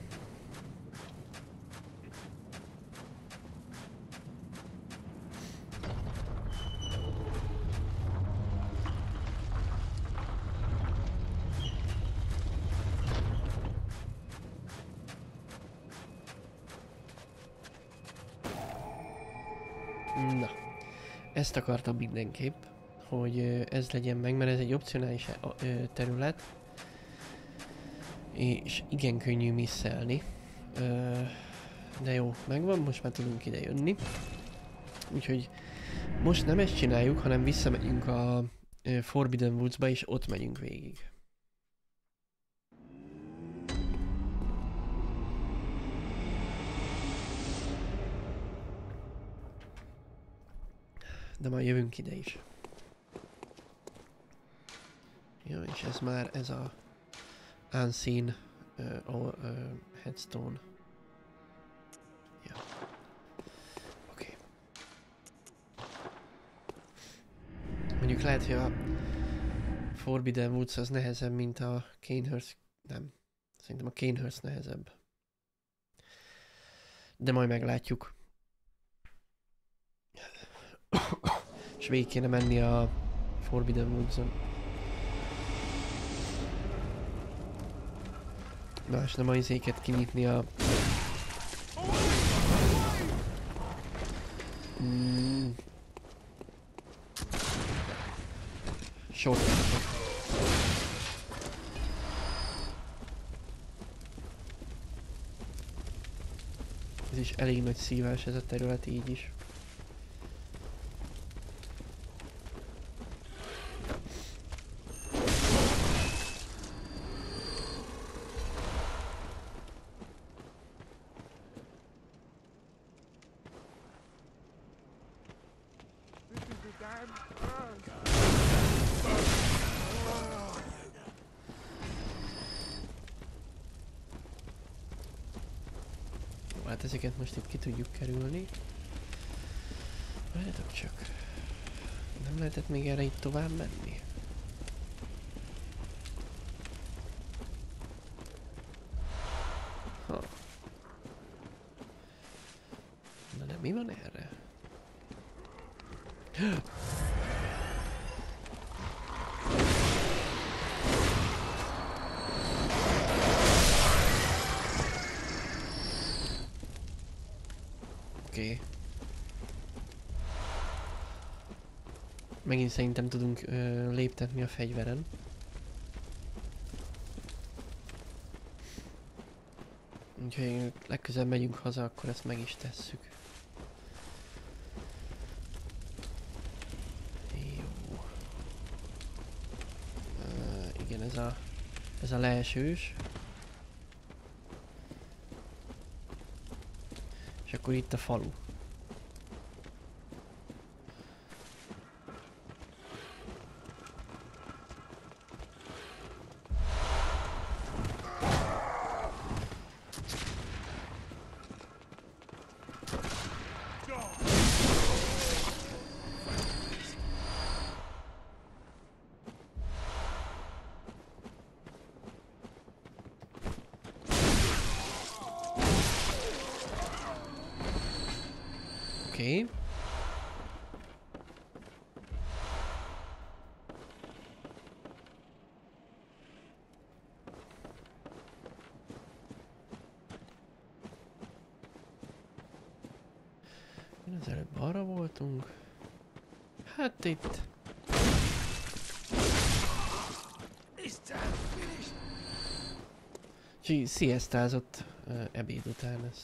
Na, ezt akartam mindenképp, hogy ez legyen meg, mert ez egy opcionális terület, és igen könnyű misszelni. De jó, megvan, most már tudunk ide jönni. Úgyhogy most nem ezt csináljuk, hanem visszamegyünk a Forbidden Woods-ba, és ott megyünk végig. De majd jövünk ide is. Ja, és ez már ez a Unseen uh, uh, Headstone. Ja. Oké. Okay. Mondjuk lehet, hogy a Forbidden Woods az nehezebb, mint a Canehurst. Nem. Szerintem a Canehurst nehezebb. De majd meglátjuk. És végig kéne menni a Forbidden Woods-on. Más nem a izéket kinyitni a... Mm. Shortcutot. Ez is elég nagy szívás ez a terület így is. Hát ezeket most itt ki tudjuk kerülni. Várjatok csak. Nem lehetett még erre itt tovább menni? Ha. Na de mi van erre? Oké. Okay. Megint szerintem tudunk ö, léptetni a fegyveren. Úgyhogy legközelebb megyünk haza, akkor ezt meg is tesszük. Jó. Uh, igen, ez a, ez a leesős. És akkor itt a falu. Oké. Okay. Az előbb arra voltunk. Hát itt. Úgyhogy sziasztázott uh, ebéd után ezt.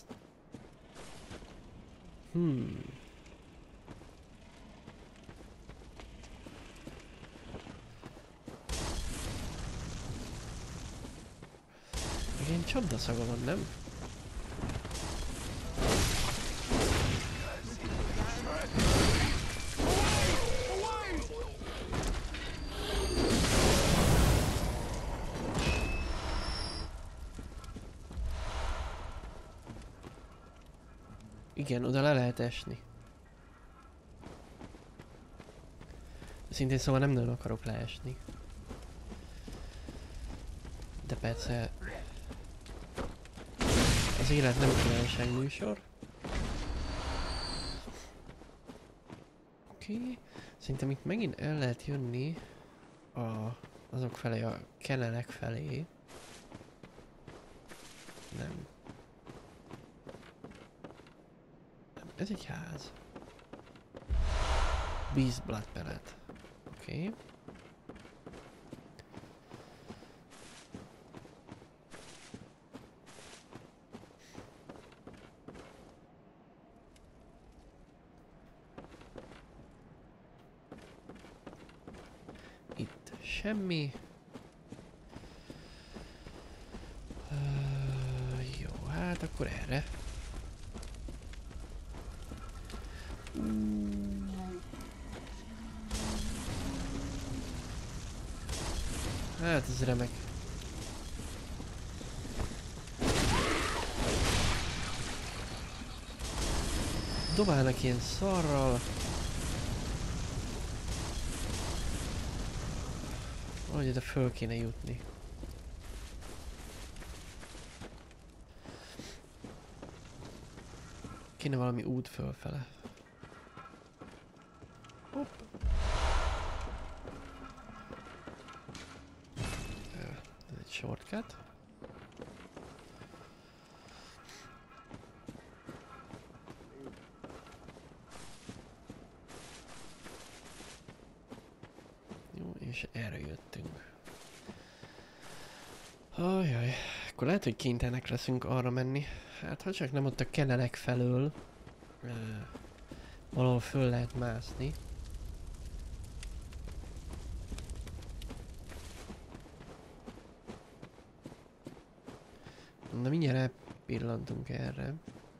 Hmm. Igen, csapdaszaga van, nem? Igen, oda le lehet esni. Szintén szóval nem nagyon akarok leesni. De persze... Az élet nem kívánság műsor. Oké. Okay. Szerintem itt megint el lehet jönni a, azok felé, a kenelek felé. Nem. Nem, ez egy ház. Beast Blood Pellet. Oké. Okay. Itt semmi. Uh, jó, hát akkor erre. Hát ez remek. Dobálnak ilyen szarral. Valahogy ide föl kéne jutni. Kéne valami út fölfele. Hopp. Ez egy shortcut. Jó, és erre jöttünk. Ajaj, akkor lehet, hogy kénytelenek leszünk arra menni. Hát ha csak nem ott a kenelek felől uh, valahol föl lehet mászni. Na mindjárt pillantunk erre.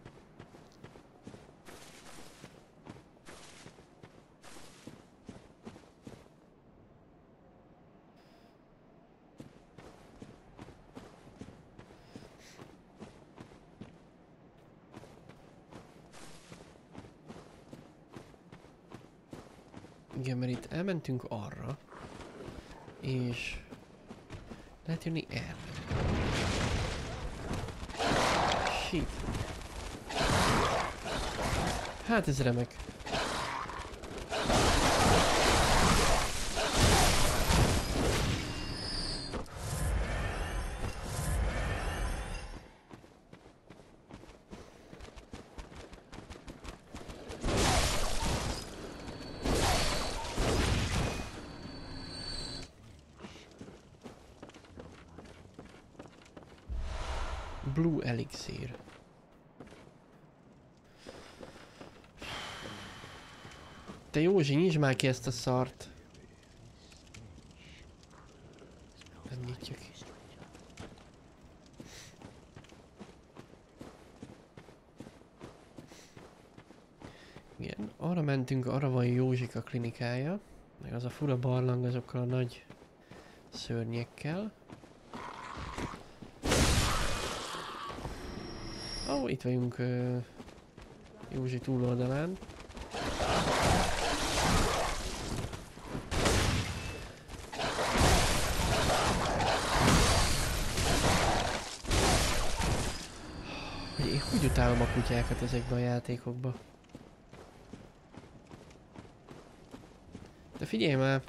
Igen, mert itt elmentünk arra, és lehet jönni erre. Shit. Hát ez remek. Blue Elixir. Te Józsi, nyisd már ki ezt a szart. Nem nyitjuk ki. Igen, arra mentünk, arra van Józsika klinikája. Meg az a fura barlang azokkal a nagy szörnyekkel. Ó, oh, itt vagyunk uh, Józsi túloldalán. Én hogy utálom a kutyákat ezekbe a játékokba. De figyelj már!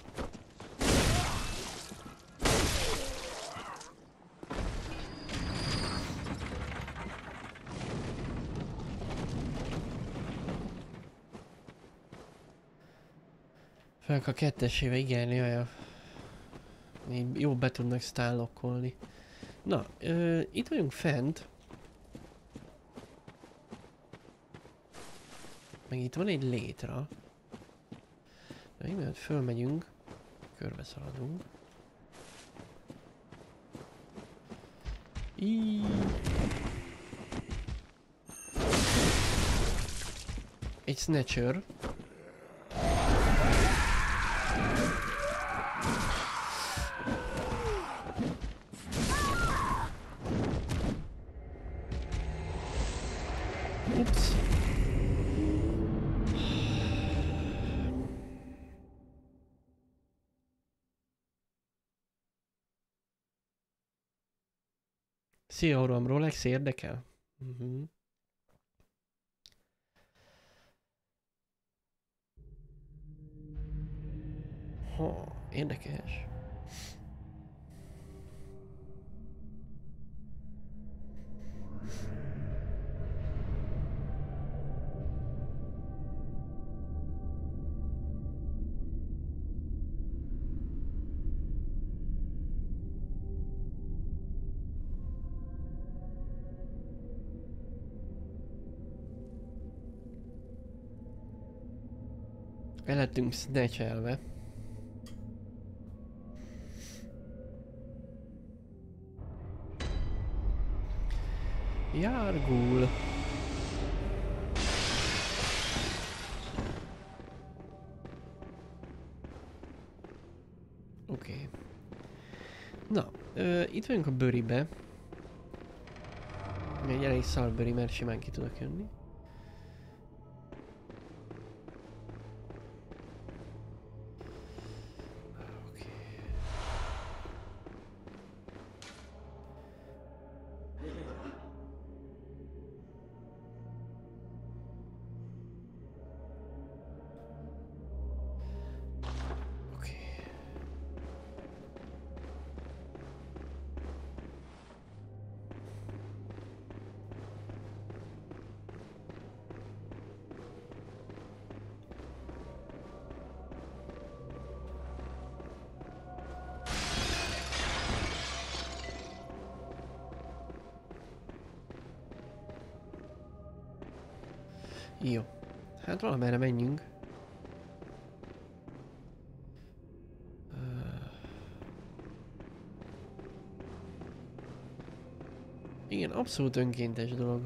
Fel a kettesével, igen, jaj, még jó be tudnak stálokkolni. Na, ö, itt vagyunk fent. Meg itt van egy létra. De még mielőtt fölmegyünk, körbe szaladunk. Íííí. Egy snatcher. Ups. Szia, uram, Rolex érdekel? Uh-huh. Ha, érdekes. El lettünk snatchelve. Járgul. Oké. Okay. Na, ö, itt vagyunk a bőribe. Egy elég szar bőri, mert simán ki tudok jönni. Jó. Hát valamerre menjünk. Uh... Igen, abszolút önkéntes dolog.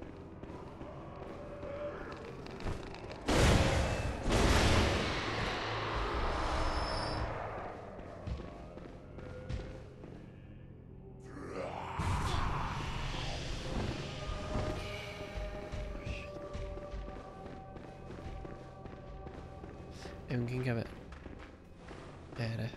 Jönk inkább erre.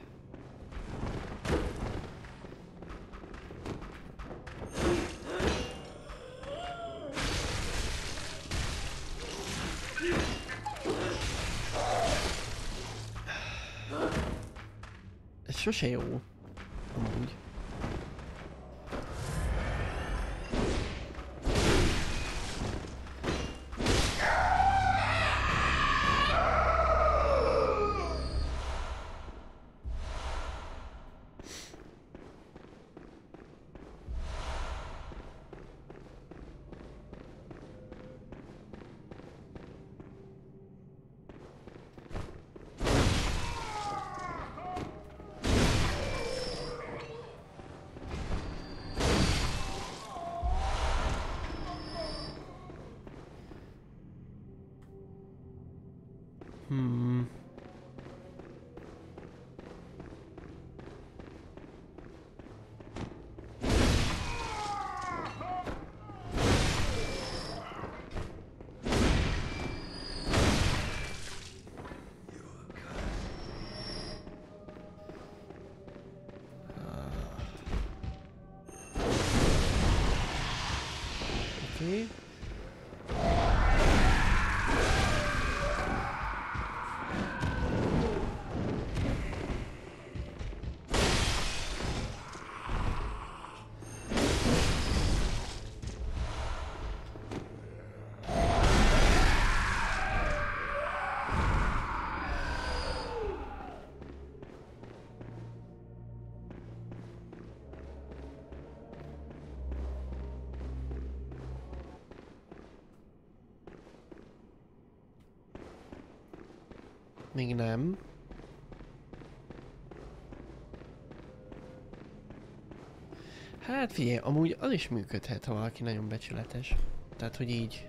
Ez sose jó. Amúgy. Hmm. Okay. Még nem. Hát figyelj, amúgy az is működhet, ha valaki nagyon becsületes. Tehát, hogy így...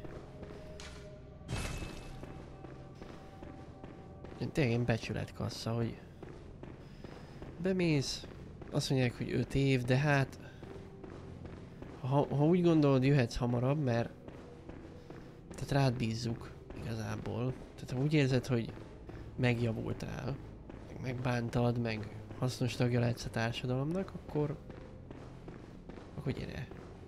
Tényleg becsületkassa, hogy... Bemész, azt mondják, hogy öt év, de hát... Ha, ha úgy gondolod, jöhetsz hamarabb, mert... Tehát rád bízzuk, igazából. Tehát ha úgy érzed, hogy megjavultál, meg megbántad, meg hasznos tagja lehetsz a társadalomnak, akkor... Akkor gyere.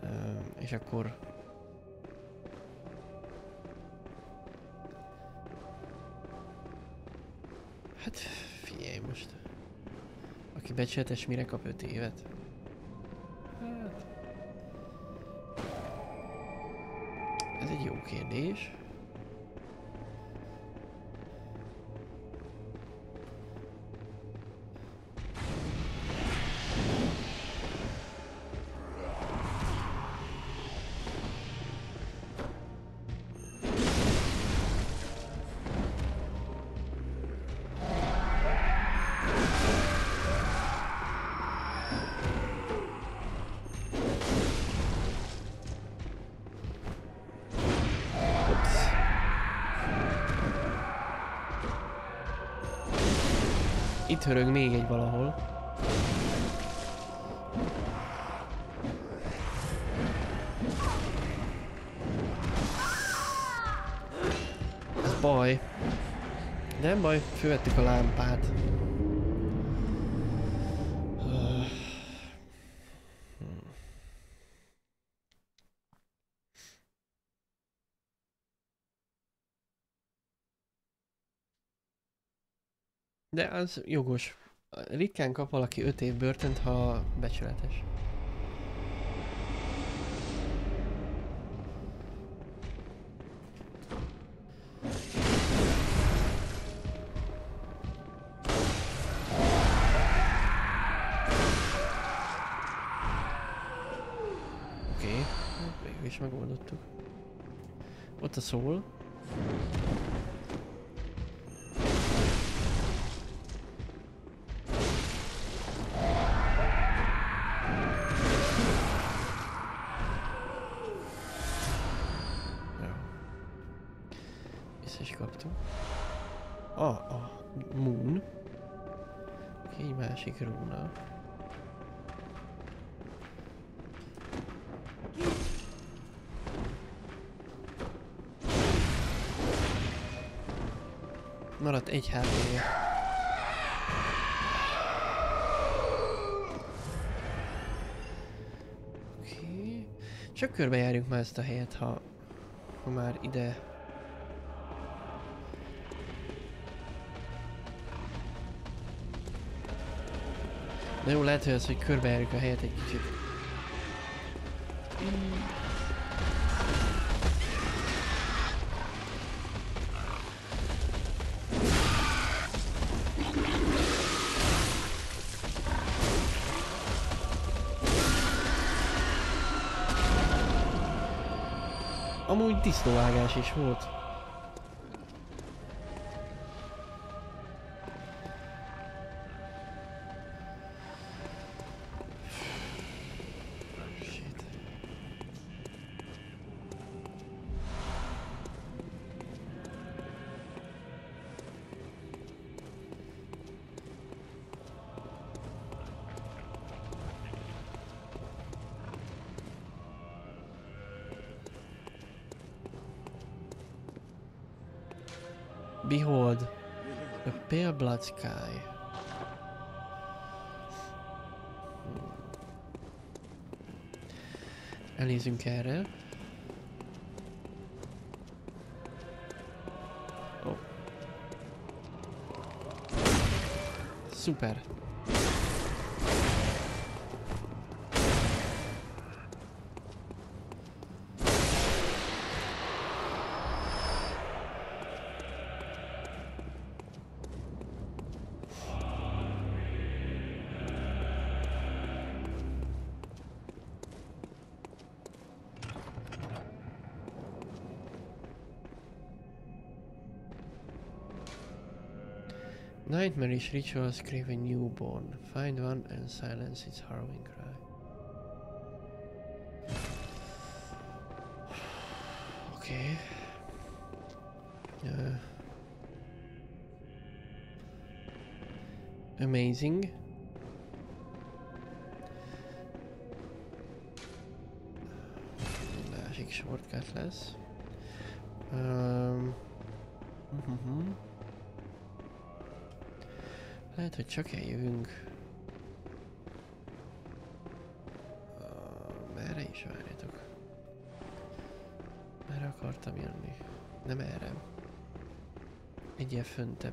és akkor... Hát figyelj most. Aki becsületes, mire kap öt évet? Hát... Ez egy jó kérdés. Itt hörög még egy valahol. Ez baj. De nem baj, fölvettük a lámpát. De az jogos. Ritkán kap valaki öt év börtönt, ha becsületes. Oké, okay. Végül is megoldottuk. Ott a szól. Ah, a Moon. Oké, egy másik rúna. Maradt egy há pé-je. Oké. Csak körbejárjuk már ezt a helyet, ha, ha már ide. Na jó, lehet, hogy az, hogy körbejárjuk a helyet egy kicsit. Amúgy disznóvágás is volt. Behold, a pale blood sky. Elnézünk erre. Oh. Szuper. Nightmarish rituals crave a newborn. Find one and silence its harrowing cry. Okay. Uh, amazing. Másik shortcut lesz. Um, uh-huh. Lehet, hogy csak eljövünk. Uh, merre is? És várjatok. Merre akartam jönni? Nem erre. Egyel föntebb.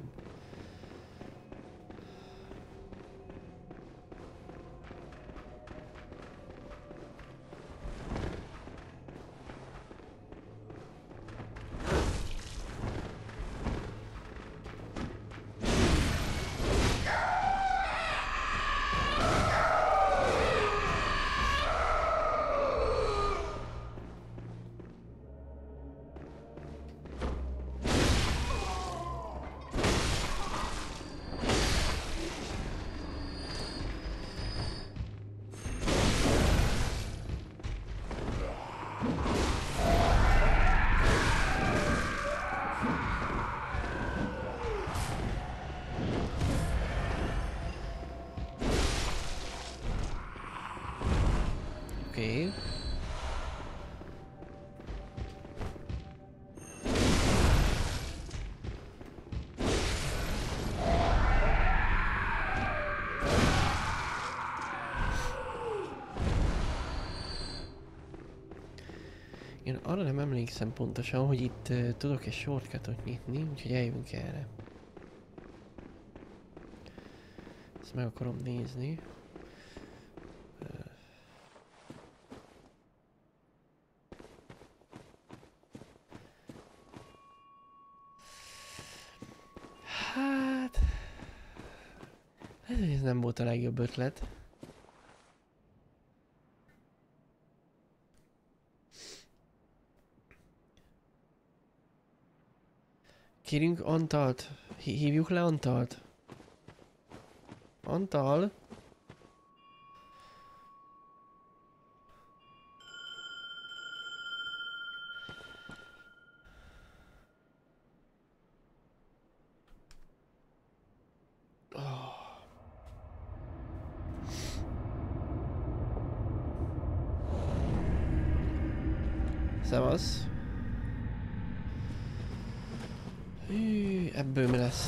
Oké. Okay. Én arra nem emlékszem pontosan, hogy itt uh, tudok egy shortcutot nyitni, úgyhogy eljövünk erre. Ezt meg akarom nézni. Hát... Ez nem volt a legjobb ötlet. Kérünk Antalt. Hívjuk le Antalt. Antal? Oh. Szevasz. Hű, ebből mi lesz?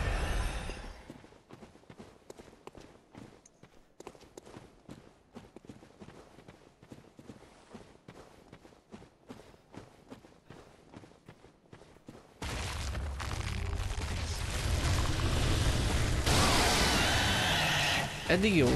Eddig jó.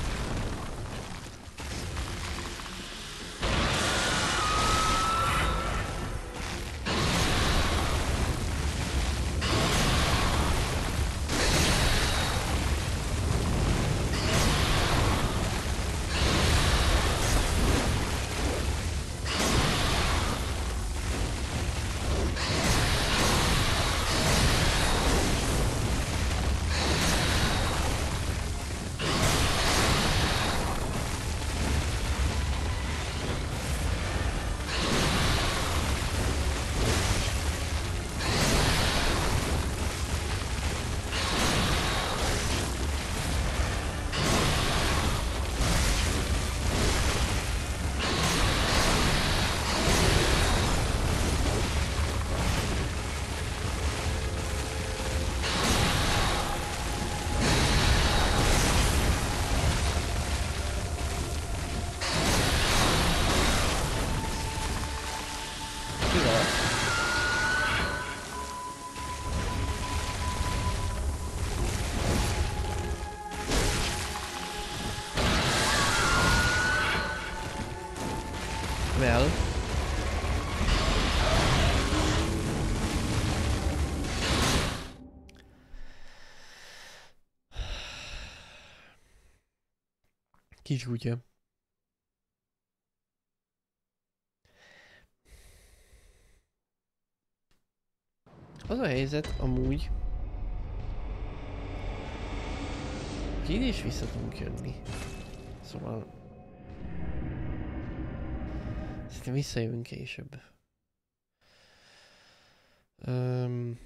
Well. Kisgutya. Az a helyzet amúgy, hogy ide is vissza tudunk jönni. Szóval... Szerintem visszajövünk később. Um,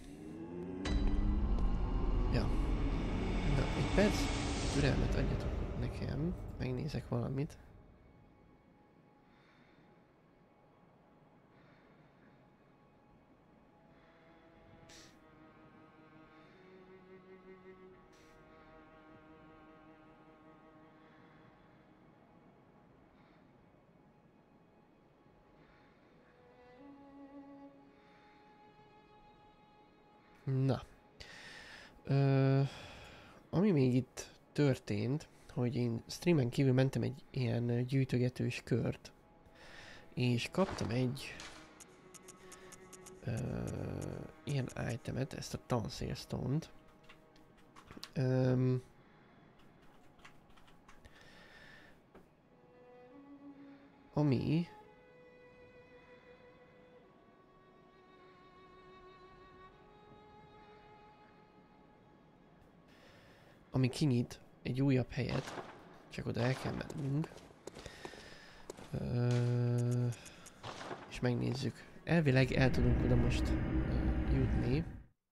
ja. Na, egy perc. Türelmet adjatok nekem. Megnézek valamit. Na. Ö, ami még itt történt, hogy én streamen kívül mentem egy ilyen gyűjtögetős kört, és kaptam egy ö, ilyen itemet, ezt a Tanszélstone-t. Öm, ami ami kinyit egy újabb helyet, csak oda el kell mennünk. Ö, és megnézzük. Elvileg el tudunk oda most ö, jutni.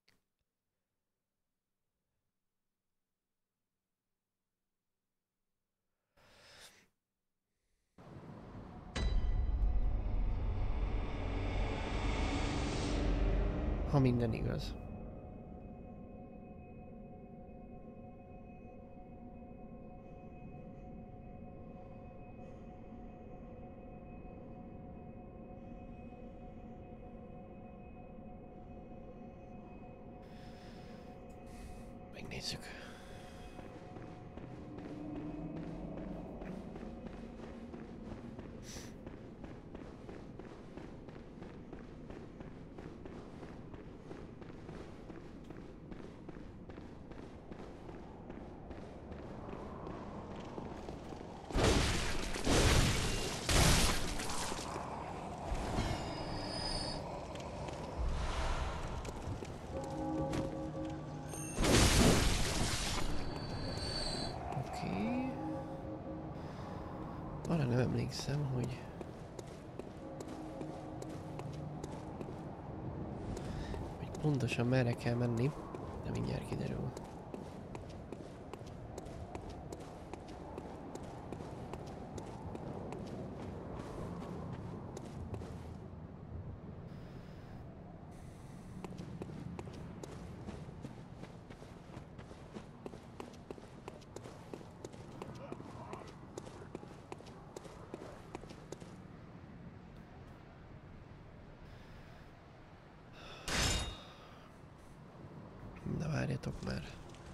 Ha minden igaz. Megnézzük. Arra nem emlékszem, hogy... hogy pontosan merre kell menni, de mindjárt kiderül. Na várjatok már.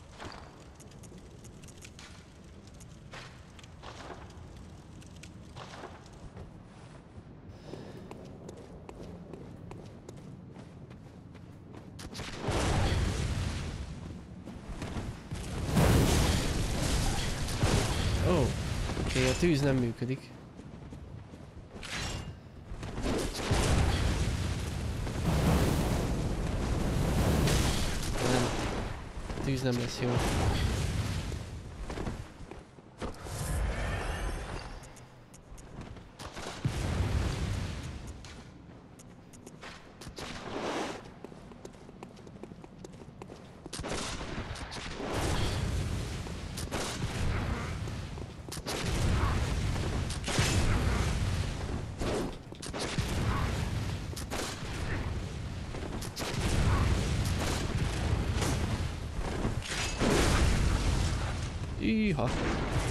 Ó, oh, oké, okay, a tűz nem működik. Tűz nem lesz jó. Iha.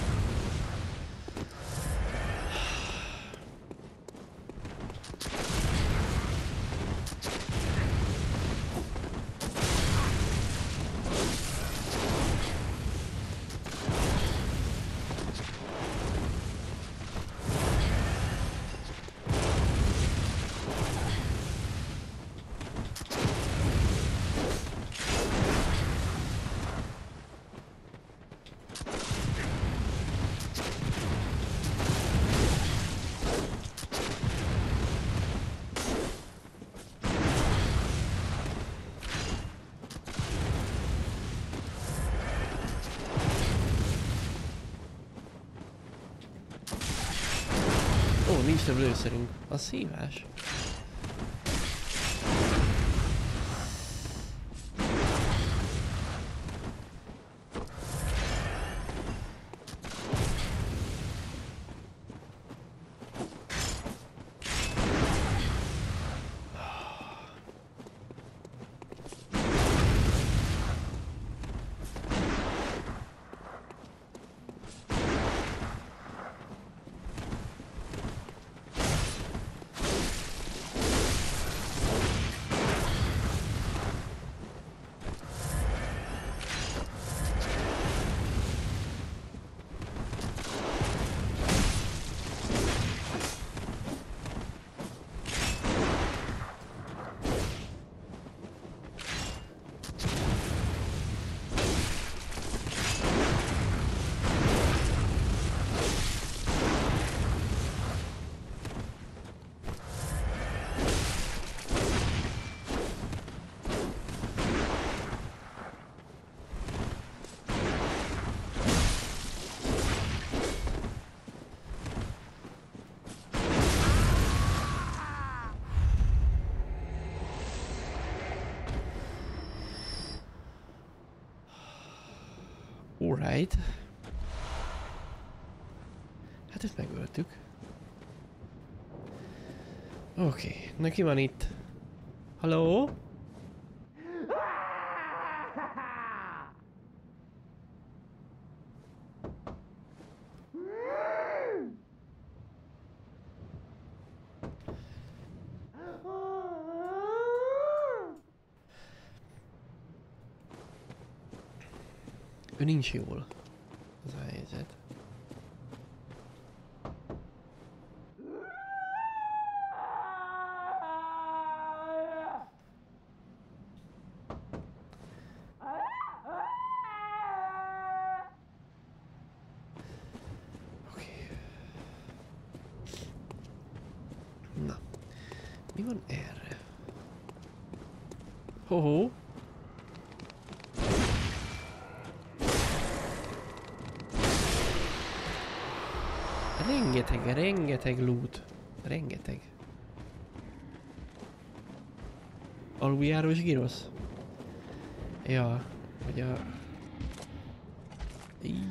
Ó, nincs több lőszerünk. A szívás. Alright. Hát ezt megöltük. Oké, okay. Na ki van itt? Halló? Ő nincs jól. Az a helyzet. Oké. Na. Mi van erre? Ho-ho. Rengeteg, rengeteg loot. Rengeteg. Aluljárós girosz? Ja, hogy a... Így.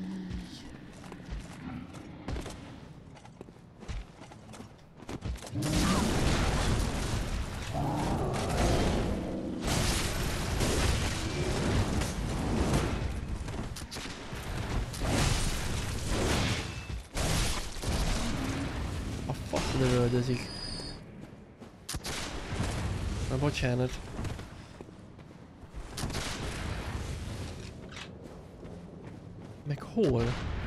Lövöldözik. Na bocsánat. Meg hol?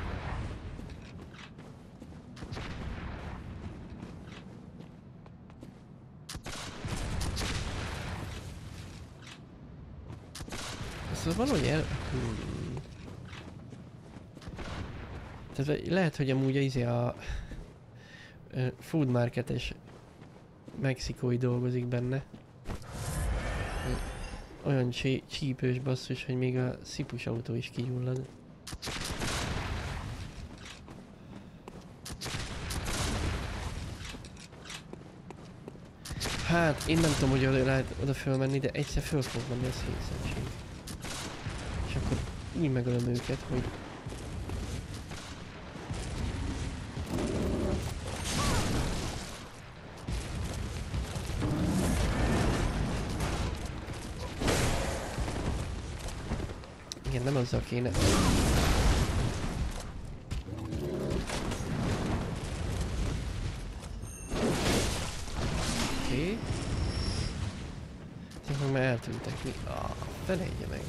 Szóval valahogy el... Hmm. Tehát lehet, hogy amúgy izé a... food marketes mexikói dolgozik benne. Olyan csí csípős basszus, hogy még a szipus autó is kigyullad. Hát, én nem tudom, hogy oda lehet oda fölmenni, de egyszer föl fog menni a szétszentség. És akkor úgy megölöm őket, hogy... Igen, nem azzal kéne. Oké. Ezek már eltűntek mi? Ah, felejtje meg.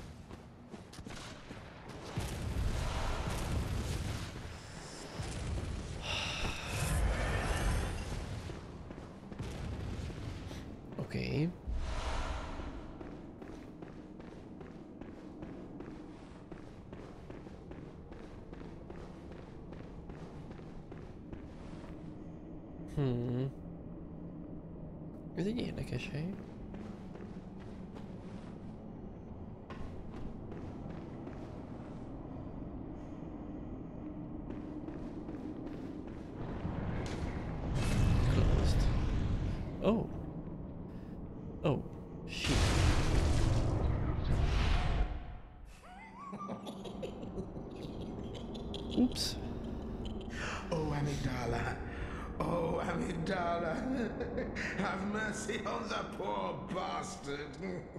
Oké. Hmm. Ez egy érdekes hely. Closed. Oh. Oh. Shit. Oops. Oh, Amygdala. Oh, Amygdala. Have mercy on the poor bastard.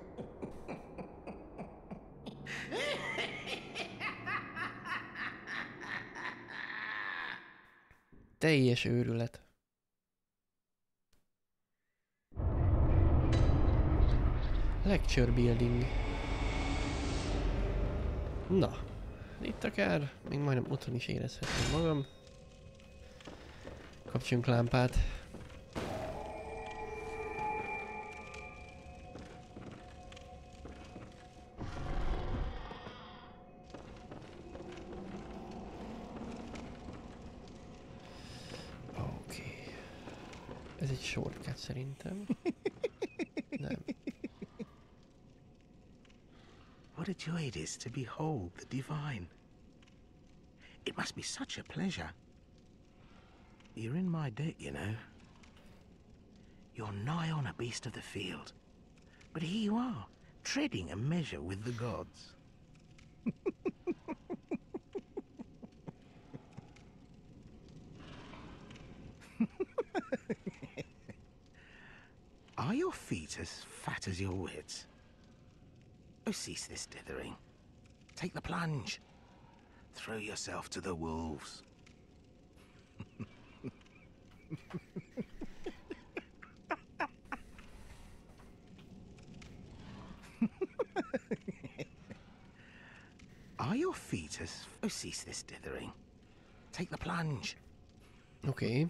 Teljes őrület. Lecture building. Na, itt akár még majdnem otthon is érezhetem magam. Kapcsoljunk lámpát. Oké. Ez egy shortcut szerintem. Nem. What a joy it is to behold the divine. It must be such a pleasure. You're in my debt, you know. You're nigh on a beast of the field. But here you are, treading a measure with the gods. Are your feet as fat as your wits? Oh, cease this dithering. Take the plunge. Throw yourself to the wolves. Are your feet as... Oh, cease this dithering. Take the plunge. Oké. Okay.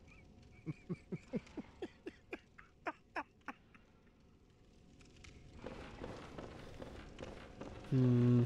Hmm.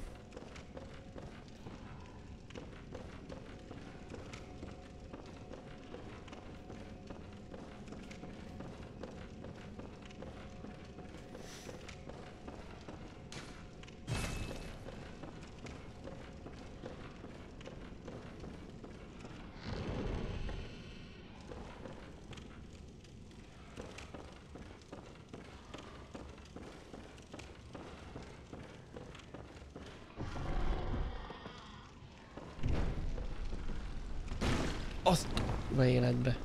Azt be életbe.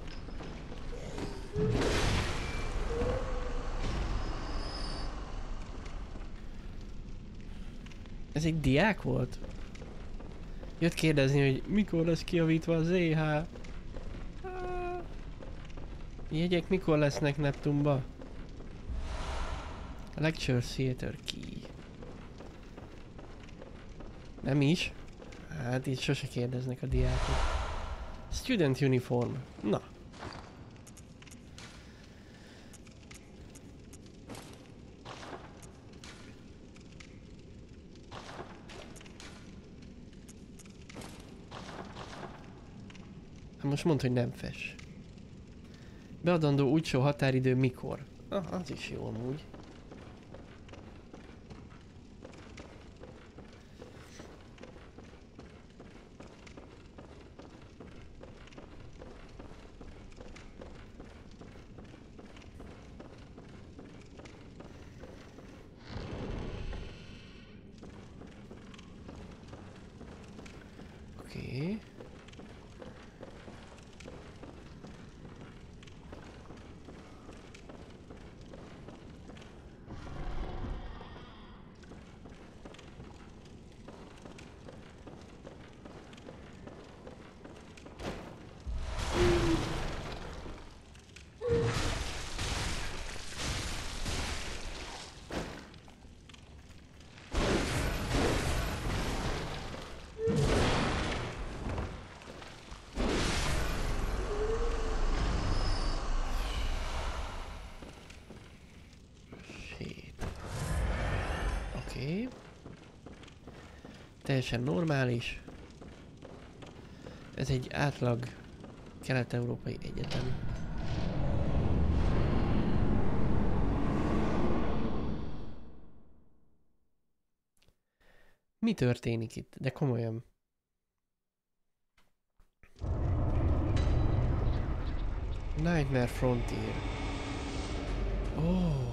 Ez egy diák volt? Jött kérdezni, hogy mikor lesz kijavítva a zé há. Jegyek mikor lesznek Neptunba? Lecture Theater Key. Nem is? Hát itt sose kérdeznek a diákok. Student uniform. Na. Most mondd, hogy nem fes. Beadandó útsó határidő mikor? Ah, az is jó amúgy. Oké. Oké. Teljesen normális. Ez egy átlag kelet-európai egyetem. Mi történik itt? De komolyan. Nightmare Frontier. Oh.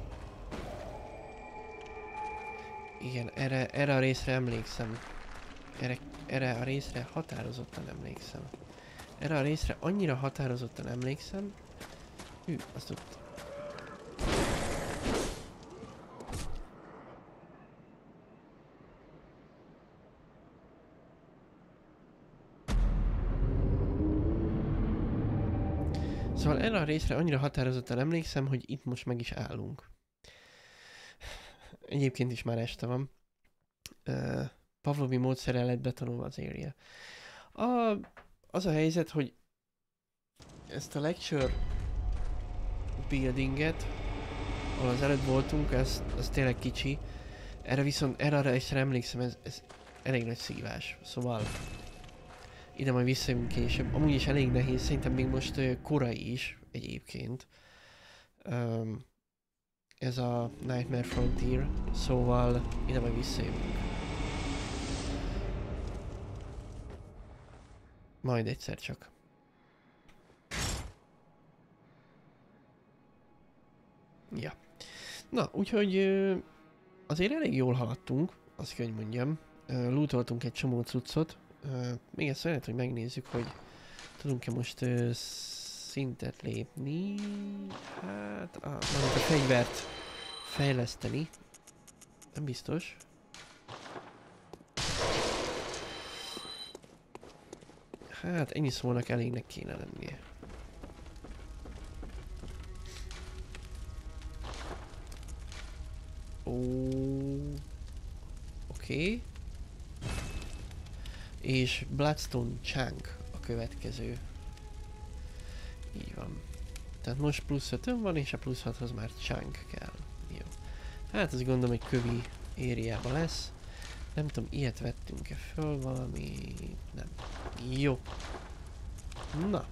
Igen, erre, erre a részre emlékszem. Erre, erre a részre határozottan emlékszem. Erre a részre annyira határozottan emlékszem. Hű, azt ott. Szóval erre a részre annyira határozottan emlékszem, hogy itt most meg is állunk. Egyébként is már este van. Uh, Pavlovi módszerrel lett betanulva az area. A, az a helyzet, hogy ezt a lecture buildinget, ahol az előtt voltunk, ez, ez tényleg kicsi. Erre viszont, erre arra is emlékszem, ez, ez elég nagy szívás. Szóval ide majd visszajövünk később. Amúgy is elég nehéz, szerintem még most uh, korai is egyébként. Um, ez a Nightmare Frontier, szóval ide majd visszajövünk. Majd egyszer csak. Ja. Na, úgyhogy azért elég jól haladtunk, azt kell, hogy mondjam. Lootoltunk egy csomó cuccot. Még ezt lehet, hogy megnézzük, hogy tudunk-e most szintet lépni. Hát, ah, mármint a fegyvert fejleszteni. Nem biztos. Hát ennyi szónak elégnek kéne lennie. Ó, oké. Okay. És Bloodstone Chunk a következő. Így van. Tehát most plusz ötön van, és a plusz hathoz már Chunk kell. Jó. Hát azt gondolom, hogy kövi ériába lesz. Nem tudom, ilyet vettünk-e föl valami... Nem. Jó. Na.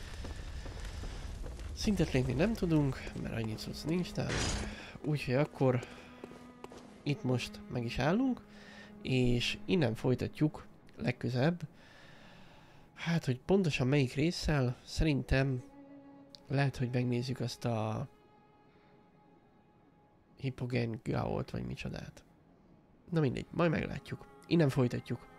Szintet lépni nem tudunk, mert annyit szósz nincs nálunk. Úgyhogy akkor itt most meg is állunk, és innen folytatjuk legközelebb. Hát, hogy pontosan melyik résszel, szerintem lehet, hogy megnézzük azt a Hippogen Gaolt, vagy micsodát. Na mindegy, majd meglátjuk. Innen folytatjuk.